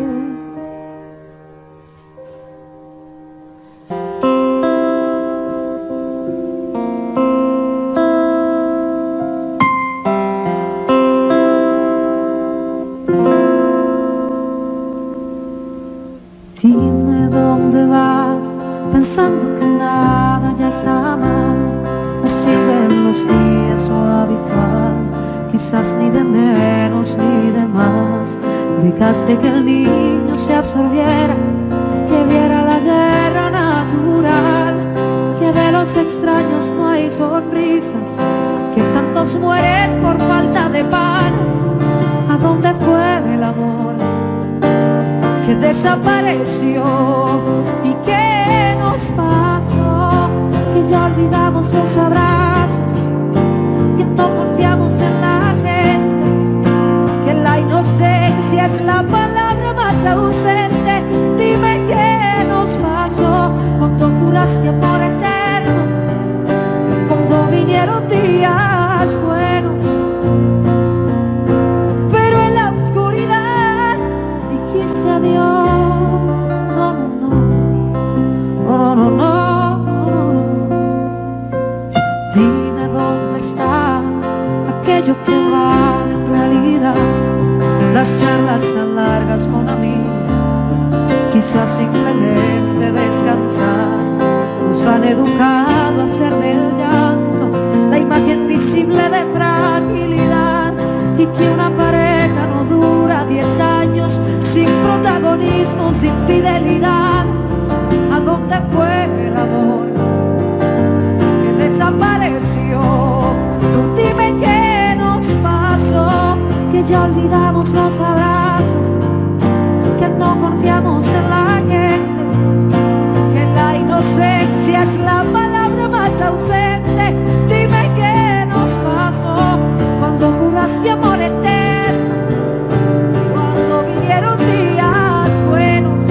Dime dónde vas, pensando que nada ya está mal. No sirven los días lo habitual, quizás ni de menos ni de más. Dejaste que el niño se absorbiera, que viera la guerra natural, que de los extraños no hay sonrisas, que tantos mueren por falta de pan. ¿A dónde fue el amor que desapareció? ¿Y qué nos pasó? Que ya olvidamos los abrazos, que no confiamos en la gente, que la inocencia es la palabra más ausente. Dime qué nos pasó cuando juraste amor eterno, cuando vinieron días buenos, pero en la oscuridad dijiste adiós. No, no, no, no, no, no, no, no. Dime dónde está aquello que vale en realidad, las charlas tan largas con amigos, quizás simplemente descansar. Nos han educado a hacer del llanto la imagen visible de fragilidad, y que una pareja no dura 10 años sin protagonismo, sin fidelidad. ¿A dónde fue el amor que desapareció? Tú dime qué nos pasó, que ya olvidamos los abrazos, que no confiamos en la gente, que la inocencia es la palabra más ausente. Dime qué nos pasó cuando juraste amor eterno, cuando vinieron días buenos,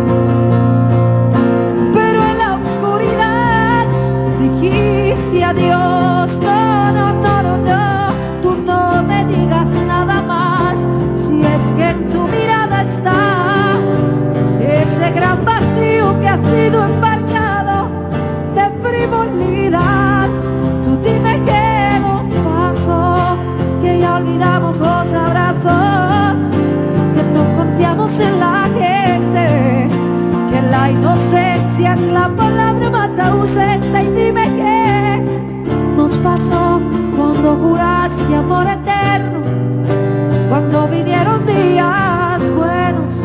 pero en la oscuridad dijiste adiós. No, no, no, no, no, tú no me digas nada más, si es que en tu mirada está ese gran vacío que ha sido embarcado de frivolidad. Tú dime qué nos pasó, que ya olvidamos los abrazos, que no confiamos en la gente, que la inocencia es la palabra más ausente. Y dime qué nos pasó cuando juraste amor eterno, cuando vinieron días buenos,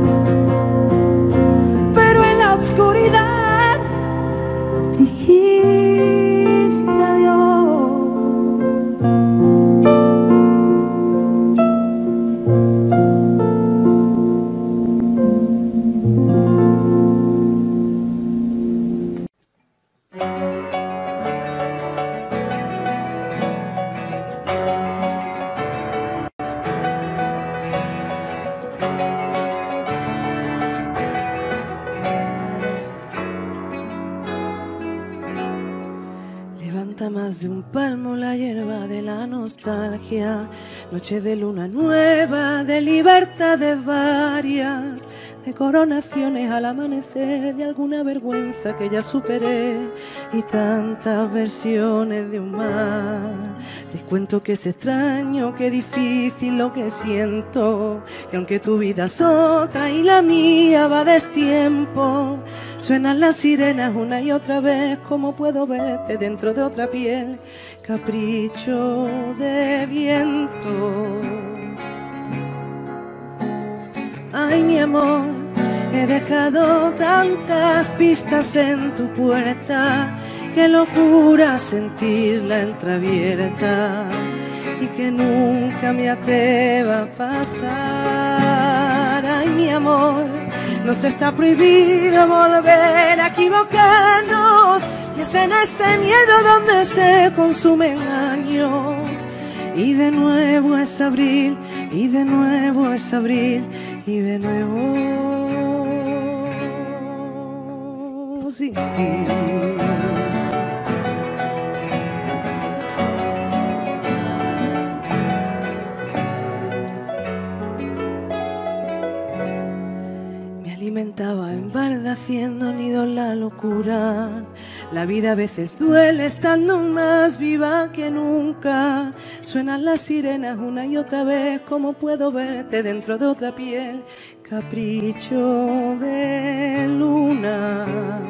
pero en la oscuridad dijiste adiós. Levanta más de un palmo la hierba de la nostalgia, noche de luna nueva, de libertades varias, de coronaciones al amanecer, de alguna vergüenza que ya superé, y tantas versiones de un mar. Te cuento que es extraño, que difícil lo que siento, que aunque tu vida es otra y la mía va a destiempo, suenan las sirenas una y otra vez, como puedo verte dentro de otra piel, capricho de viento. Ay, mi amor, he dejado tantas pistas en tu puerta, qué locura sentirla entreabierta, y que nunca me atreva a pasar. Ay, mi amor, nos está prohibido volver a equivocarnos, y es en este miedo donde se consumen años. Y de nuevo es abril, y de nuevo es abril, y de nuevo sin ti. haciendo nido en la locura. La vida a veces duele estando más viva que nunca. Suenan las sirenas una y otra vez, como puedo verte dentro de otra piel. Capricho de luna.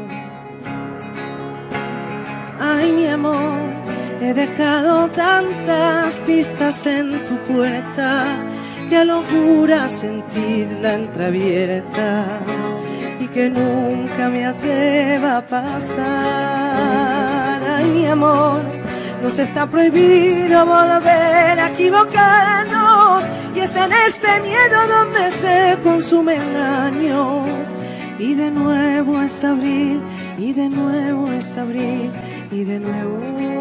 Ay, mi amor, he dejado tantas pistas en tu puerta. Qué locura sentirla entreabierta y que nunca me atreva a pasar. Ay, mi amor, nos está prohibido volver a equivocarnos, y es en este miedo donde se consumen años. Y de nuevo es abril, y de nuevo es abril, y de nuevo,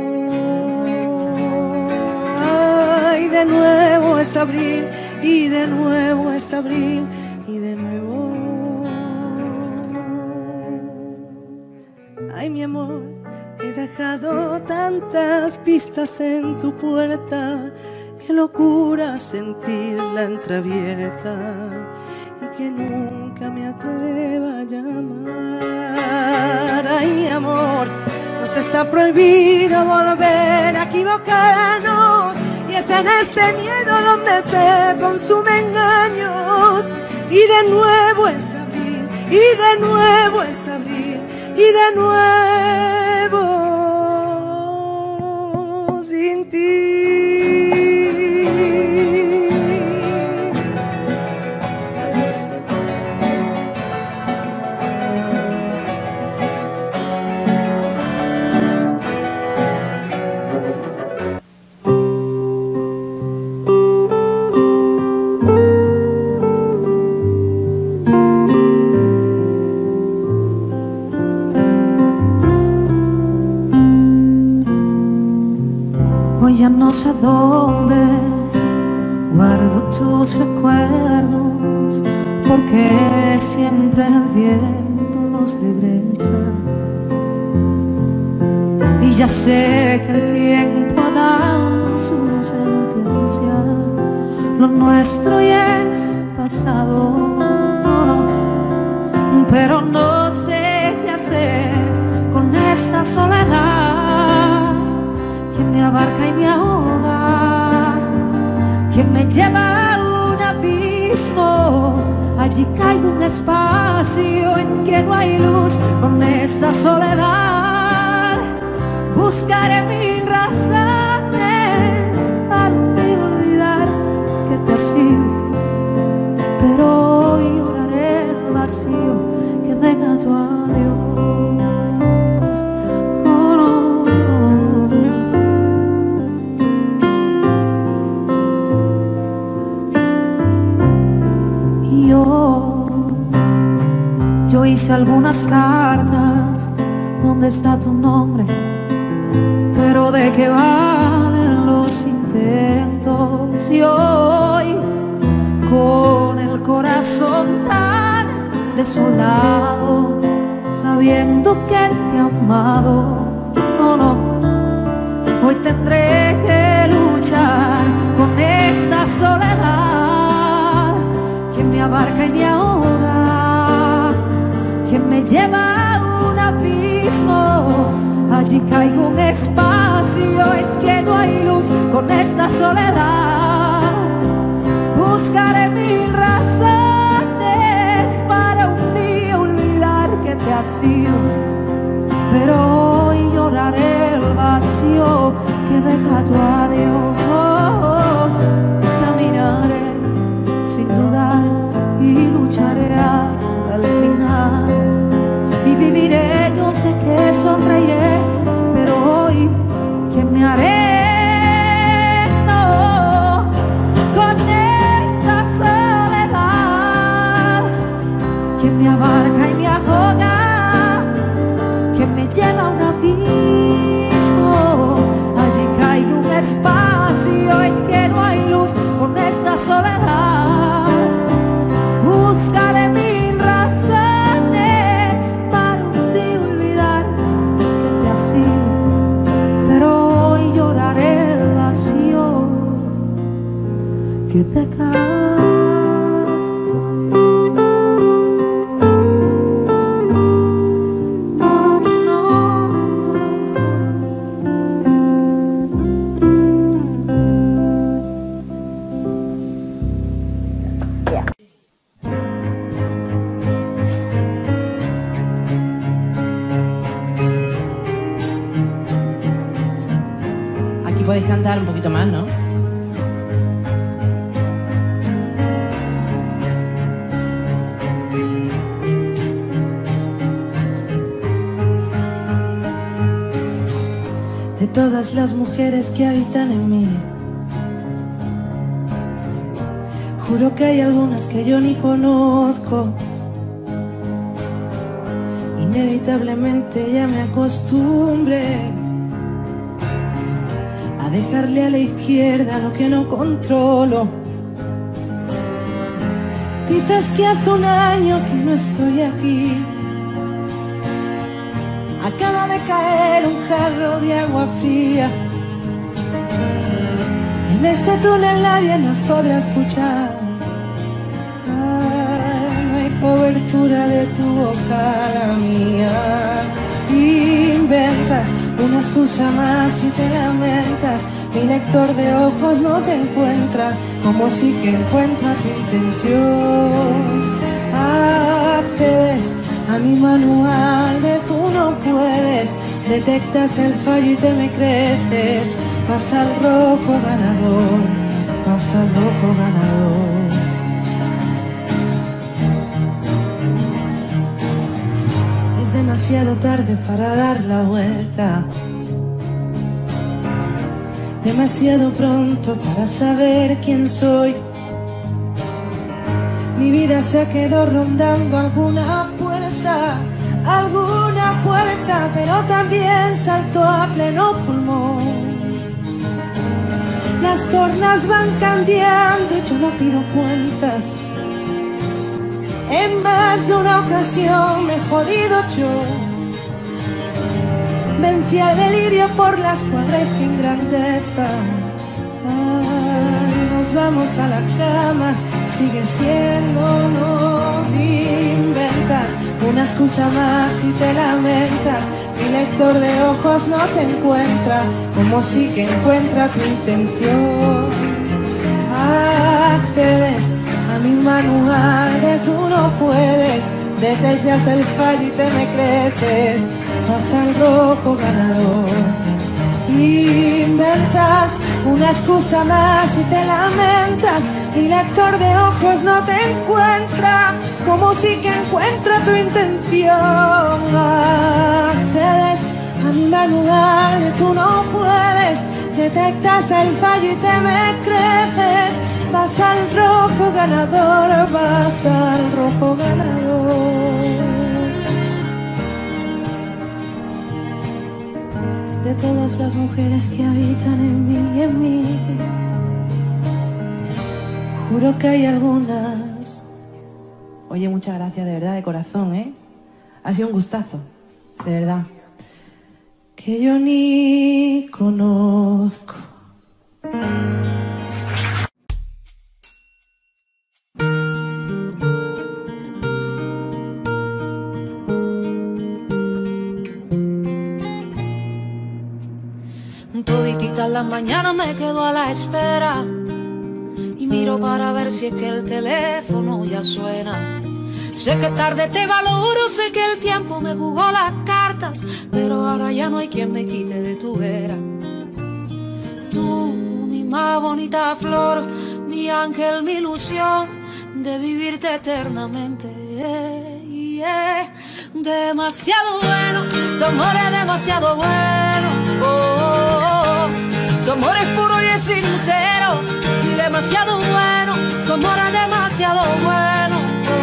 ay, de nuevo es abril, y de nuevo es abril, y de nuevo. Ay, mi amor, he dejado tantas pistas en tu puerta. Qué locura sentirla entreabierta y que nunca me atreva a llamar. Ay, mi amor, nos está prohibido volver a equivocarnos, y es en este miedo donde se consumen años. Y de nuevo es abril, y de nuevo es abril, y de nuevo sin ti. Ya no sé dónde guardo tus recuerdos, porque siempre el viento los regresa. Y ya sé que el tiempo ha dado su sentencia. Lo nuestro ya es pasado, pero no sé qué hacer con esta soledad que me abarca y me ahoga, que me lleva a un abismo. Allí caigo un espacio en que no hay luz. Con esta soledad buscaré mil razones para olvidar que te has ido, pero hoy lloraré el vacío que deja tu adiós. Yo hice algunas cartas donde está tu nombre, pero de qué valen los intentos. Y hoy, con el corazón tan desolado, sabiendo que te he amado, hoy tendré que luchar con esta soledad que me abarca y me ahoga, que me lleva a un abismo. Allí caigo un espacio en que no hay luz. Con esta soledad buscaré mil razones para un día olvidar que te has ido, pero hoy lloraré el vacío que deja tu adiós. Caminaré sin dudar y lucharé hasta el final, y viviré, yo sé que sonreiré, pero hoy ¿qué me haré? No, con esta soledad que me abarca y me ahoga, que me lleva a un abismo. Allí caigo un espacio en que no hay luz. Con esta soledad buscaré mil razones para un día olvidar que te has ido, pero hoy lloraré el vacío que deja. Y podéis cantar un poquito más, ¿no? De todas las mujeres que habitan en mí, juro que hay algunas que yo ni conozco. Inevitablemente ya me acostumbré a dejarle a la izquierda lo que no controlo. Dices que hace un año que no estoy aquí. Acaba de caer un jarro de agua fría. En este túnel nadie nos podrá escuchar. No hay cobertura de tu boca, la mía. Inventas una excusa más y te lamentas. Mi lector de ojos no te encuentra, como si que encuentra tu intención. Accedes a mi manual de tú no puedes, detectas el fallo y te me creces. Pasa el rojo ganador, pasa el rojo ganador. Es demasiado tarde para dar la vuelta, demasiado pronto para saber quién soy. Mi vida se quedó rondando alguna puerta, pero también saltó a pleno pulmón. Las tornas van cambiando y yo no pido cuentas. En más de una ocasión me he jodido yo. Vencí al delirio por las cuadras sin grandeza. Ay, nos vamos a la cama, sigue siéndonos. Inventas una excusa más y te lamentas. Mi lector de ojos no te encuentra, como si que encuentra tu intención. Accedes a mi manual de tú no puedes, detectas el fallo y te me creces. Pasa el rojo ganador. Inventas una excusa más y te lamentas. Mi lector de ojos no te encuentra, como si que encuentra tu intención. Accedes a mi manual de tú no puedes, detectas el fallo y te me creces. Vas al rojo ganador, vas al rojo ganador. De todas las mujeres que habitan en mí, juro que hay algunas. Oye, muchas gracias, de verdad, de corazón, ¿eh? Ha sido un gustazo, de verdad. Que yo ni conozco. Todititas las mañanas me quedo a la espera y miro para ver si es que el teléfono ya suena. Sé que tarde te valoro, sé que el tiempo me jugó las cartas, pero ahora ya no hay quien me quite de tu vera. Tú, mi más bonita flor, mi ángel, mi ilusión de vivirte eternamente. Demasiado bueno, tu amor es demasiado bueno. Tu amor es puro y es sincero y demasiado bueno. Tu amor es demasiado bueno.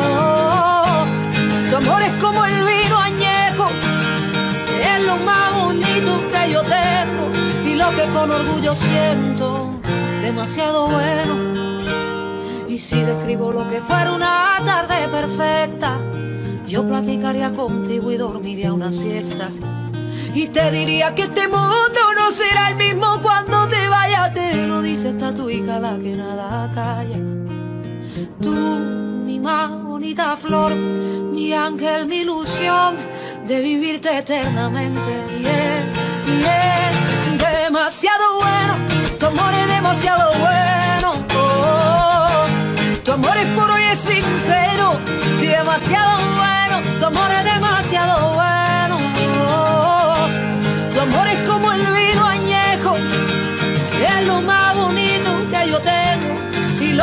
Tu amor es como el vino añejo, es lo más bonito que yo tengo y lo que con orgullo siento. Demasiado bueno. Y si describo lo que fuera una tarde perfecta, yo platicaría contigo y dormiría una siesta. Y te diría que este mundo no será el mismo cuando te vayas. Te lo dice esta tu hija, la que nada calla. Tú, mi más bonita flor, mi ángel, mi ilusión de vivirte eternamente. Demasiado bueno, tu amor es demasiado bueno. Tu amor es puro y es sincero y demasiado bueno. Tu amor es demasiado bueno. Tu amor es como el vino añejo,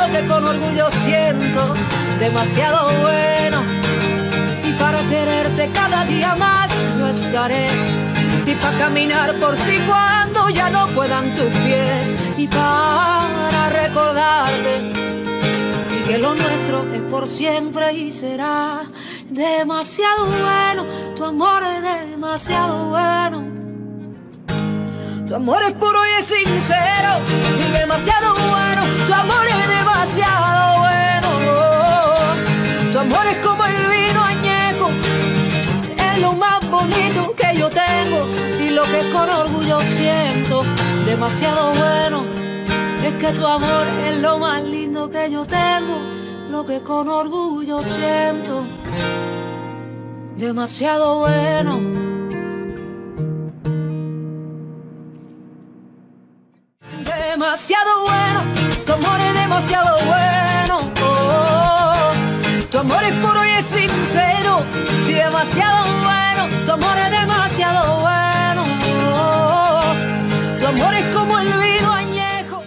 lo que con orgullo siento, demasiado bueno. Y para quererte cada día más yo estaré, y para caminar por ti cuando ya no puedan tus pies, y para recordarte que lo nuestro es por siempre y será demasiado bueno. Tu amor es demasiado bueno. Tu amor es puro y es sincero y demasiado bueno. Tu amor es demasiado bueno. Tu amor es como el vino añejo, es lo más bonito que yo tengo y lo que con orgullo siento, demasiado bueno. Es que tu amor es lo más lindo que yo tengo, lo que con orgullo siento, demasiado bueno. Demasiado bueno, tu amor es demasiado bueno. Tu amor es puro y es sincero y demasiado bueno. Tu amor es demasiado bueno. Tu amor es como el vino añejo.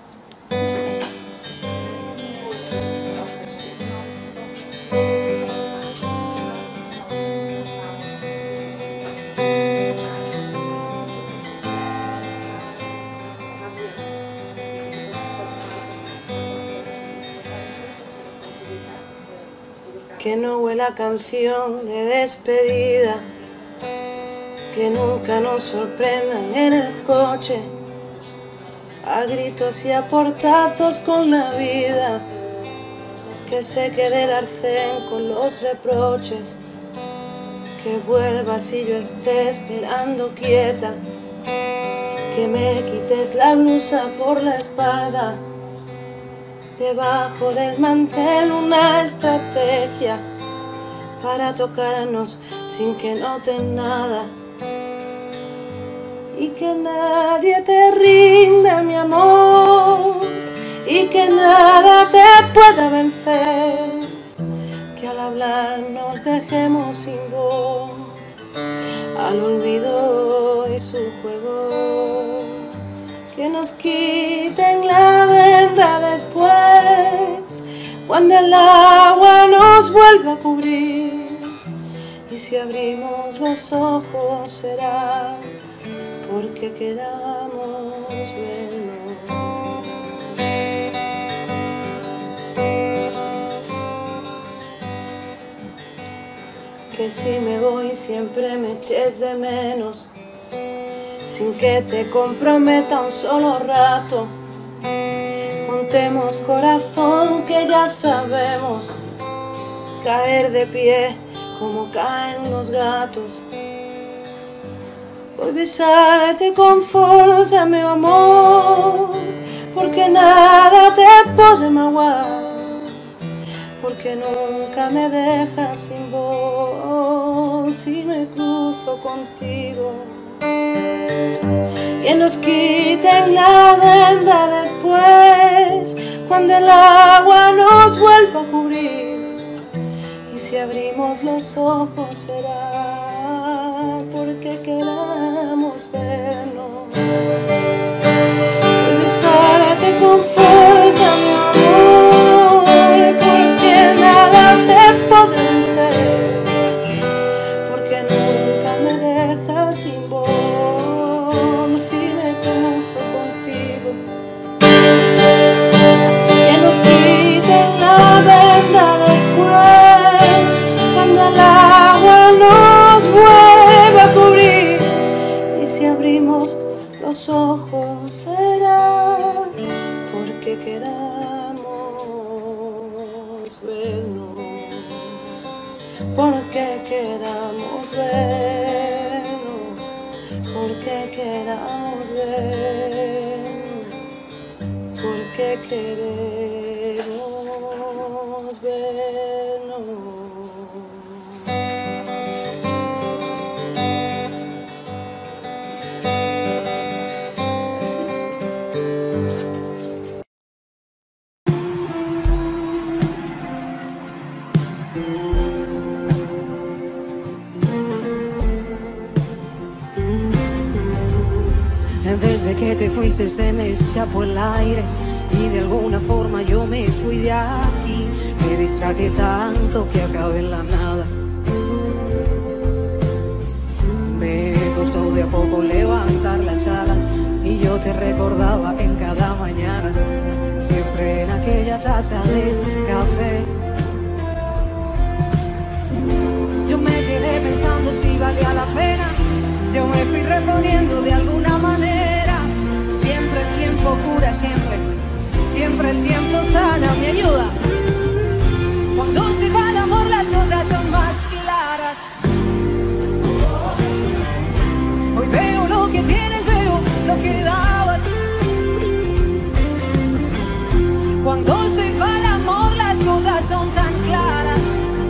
Que no huela canción de despedida, que nunca nos sorprendan en el coche, a gritos y a portazos con la vida, que se quede el arcén con los reproches, que vuelvas y yo esté esperando quieta, que me quites la blusa por la espalda. Debajo del mantel una estrategia para tocarnos sin que noten nada, y que nadie te rinda, mi amor, y que nada te pueda vencer, que al hablar nos dejemos sin voz, al olvido y su juego, que nos quiten la venda después, cuando el agua nos vuelva a cubrir, y si abrimos los ojos será porque queramos vernos. Que si me voy siempre me eches de menos, sin que te comprometa un solo rato. Contemos corazón que ya sabemos caer de pie como caen los gatos. Voy a besarte con fuerza, mi amor, porque nada te puede maguar, porque nunca me dejas sin voz si me cruzo contigo. Que nos quiten la venda después, cuando el agua nos vuelva a cubrir, y si abrimos los ojos será porque queramos vernos. Voy a besarte con fuerza, mi amor, porque nada te podrá vencer, porque nunca me dejas sin voz si me cruzo contigo. Que nos quiten la venda después, cuando el agua nos vuelva a cubrir, y si abrimos los ojos será porque queramos vernos, porque queramos vernos, porque queramos vernos, porque queremos vernos. Desde que te fuiste se me escapó el aire, y de alguna forma yo me fui de aquí. Me distraje tanto que acabé en la nada. Me costó de a poco levantar las alas y yo te recordaba en cada mañana, siempre en aquella taza de café. Yo me quedé pensando si valía la pena. Yo me fui reponiendo de alguna manera. Siempre el tiempo cura, siempre el tiempo sana. Me ayuda. Cuando se va el amor las cosas son más claras. Hoy veo lo que tienes, veo lo que dabas. Cuando se va el amor las cosas son tan claras.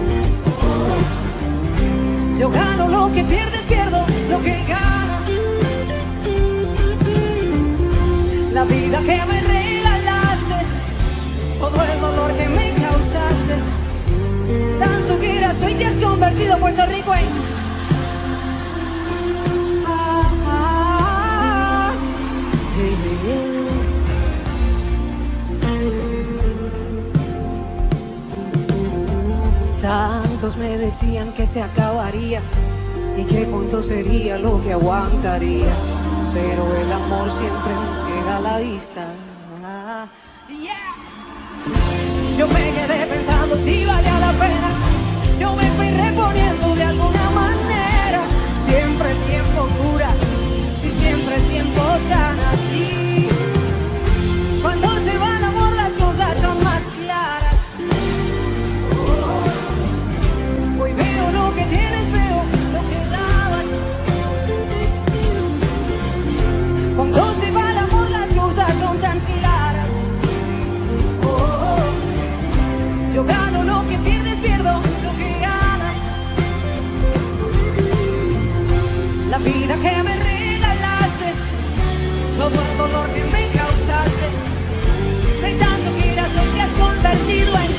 Yo gano lo que pierdes, pierdo lo que ganas. La vida que me regalaste, todo el dolor que me causaste. Tanto que eras, hoy te has convertido Puerto Rico en Tantos me decían que se acabaría y que cuánto sería lo que aguantaría, pero el amor siempre me ciega la vista. Yo me quedé pensando si valía la pena. Yo me fui reponiendo de alguna manera. Siempre el tiempo cura y siempre el tiempo sana. Sí. Cuando se va el amor las cosas son más claras. Hoy veo lo que tienes, veo lo que dabas. Cuando se va el amor las cosas son tan claras. Yo gano lo que pierdes, pierdo lo que ganas. La vida que me regalaste, todo el dolor que me causaste. De tanto que eras hoy te has convertido en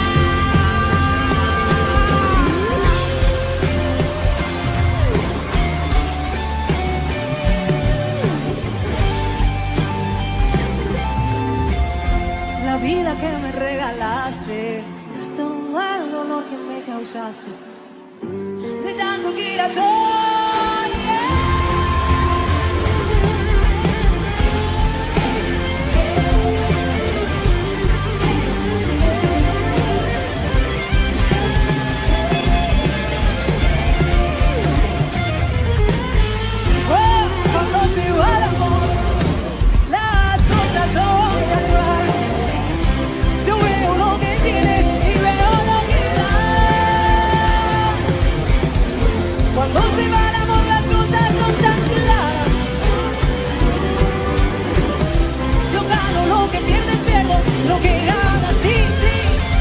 la vida que me regalaste, todo el dolor que me causaste, de tanto que eras hoy, cuando se va el amor, las cosas son tan claras. Yo veo lo que tienes y veo lo que das. Cuando se va el amor las cosas son tan claras. Yo gano lo que pierdes, pierdo lo que ganas, sí, sí.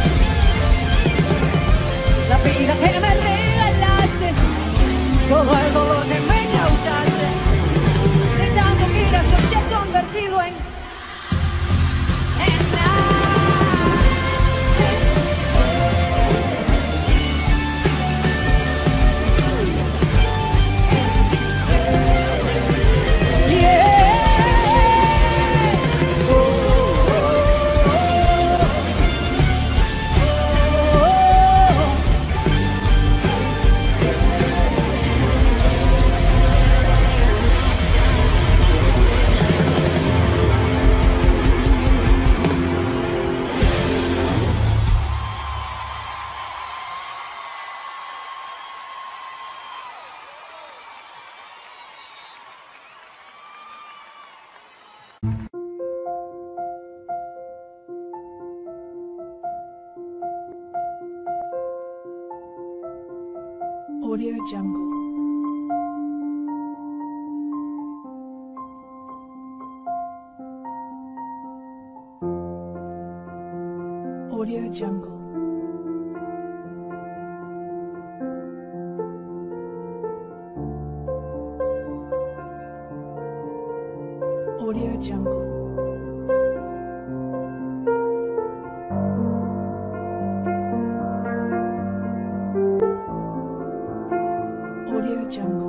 La vida que me regalaste, todo el dolor que me causaste. De tanto que eras hoy te has convertido en Audio Jungle. Audio Jungle. Audio Jungle. Audio Jungle.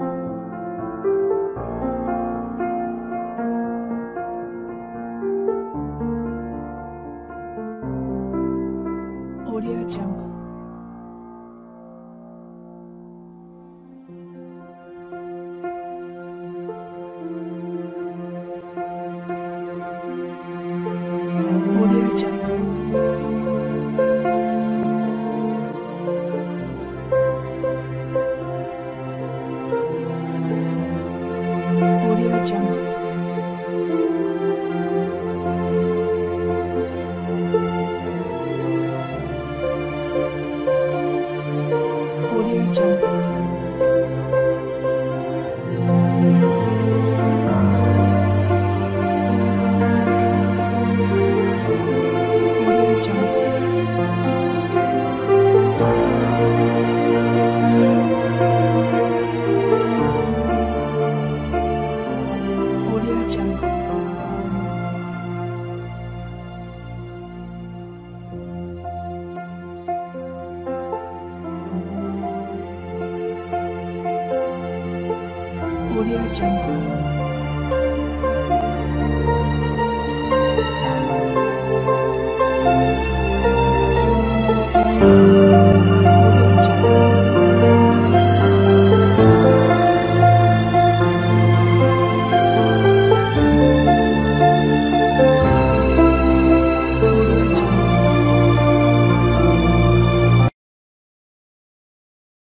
Jungle.